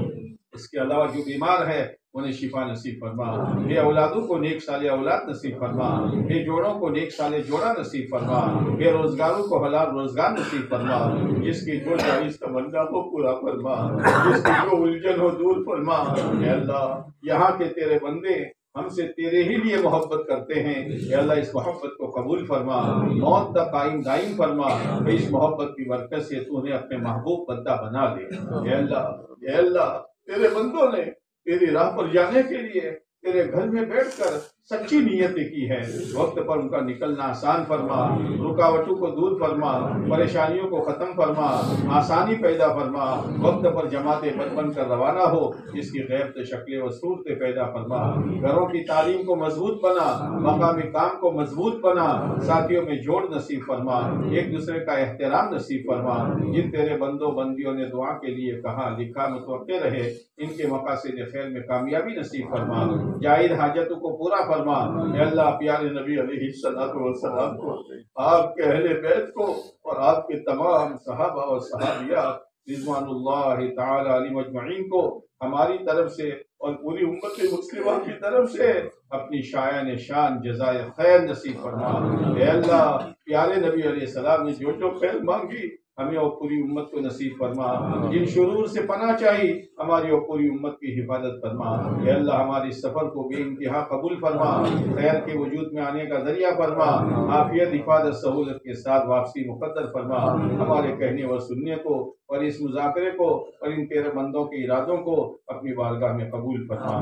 Speaker 1: اس کے علاوہ جو بیمار ہے انہیں شفا نصیب فرما، بے اولادوں کو نیک سال اولاد نصیب فرما، بے جوڑوں کو نیک سال جوڑا نصیب فرما، بے روزگاروں کو حلال روزگار نصیب فرما، جس کی جو جائز تمنا ہو پورا فرما، جس کی جو الجھن ہو دور فرما۔ اے اللہ یہاں کے تیرے بندے ہم سے تیرے ہی لیے محبت کرتے ہیں، اے اللہ اس محبت کو قبول فرما، موت تک قائم دائم فرما، اس محبت کی برکت سے تو نے اپنے محبوب بندہ بنا دے۔ اے اللہ اے اللہ تیرے بندوں نے تیری راہ پر جانے کے لیے تیرے گھر میں بیٹھ کر سچی نیتیں کی ہے، وقت پر ان کا نکلنا آسان فرما، رکاوٹوں کو دور فرما، پریشانیوں کو ختم فرما، آسانی پیدا فرما، وقت پر جماعتیں بن بن کر روانہ ہو، اس کی غیبت شکلیں و صورتیں پیدا فرما، گھروں کی تعلیم کو مضبوط بنا، مقامی کام کو مضبوط بنا، ساتھیوں میں جوڑ نصیب فرما، ایک دوسرے کا احترام نصیب فرما۔ جن تیرے بندوں بندیوں نے دعا کے لیے کہا لکھا متوقع رہے، ان کے مقاصد خیر میں کامیابی نصیب فرما، جائز حاجتوں کو پورا فرما۔ اے اللہ پیارے نبی علیہ الصلوۃ والسلام کو، آپ کے اہل بیت کو اور آپ کے تمام صحابہ اور صحابیات رضوان اللہ تعالی علیہم اجمعین کو ہماری طرف سے اور پوری امت مسلمہ کی طرف سے اپنی شایان شان جزائے خیر نصیب فرما۔ اے اللہ پیارے نبی علیہ السلام نے جو جو خیر مانگی ہمیں اور پوری امت کو نصیب فرما، جن شرور سے پناہ چاہی ہماری اور پوری امت کی حفاظت فرما۔ اے اللہ ہماری سفر کو بے انتہا قبول فرما، خیر کے وجود میں آنے کا ذریعہ فرما، عافیت حفاظت سہولت کے ساتھ واپسی مقدر فرما۔ ہمارے کہنے اور سننے کو اور اس مذاکرے کو اور ان تیرے بندوں کے ارادوں کو اپنی بارگاہ میں قبول فرما۔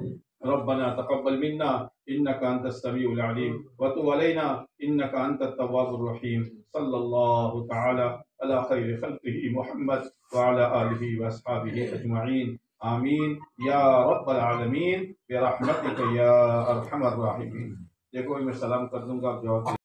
Speaker 1: ربنا تقبل منا انك انت السميع العليم وتب علينا انك انت التواب الرحيم صلى الله تعالى على خير خلقه محمد وعلى آله واصحابه اجمعين آمین یا رب العالمین برحمتک یا ارحم الراحمین۔ دیکھو میں سلام کر دوں گا، آپ جواب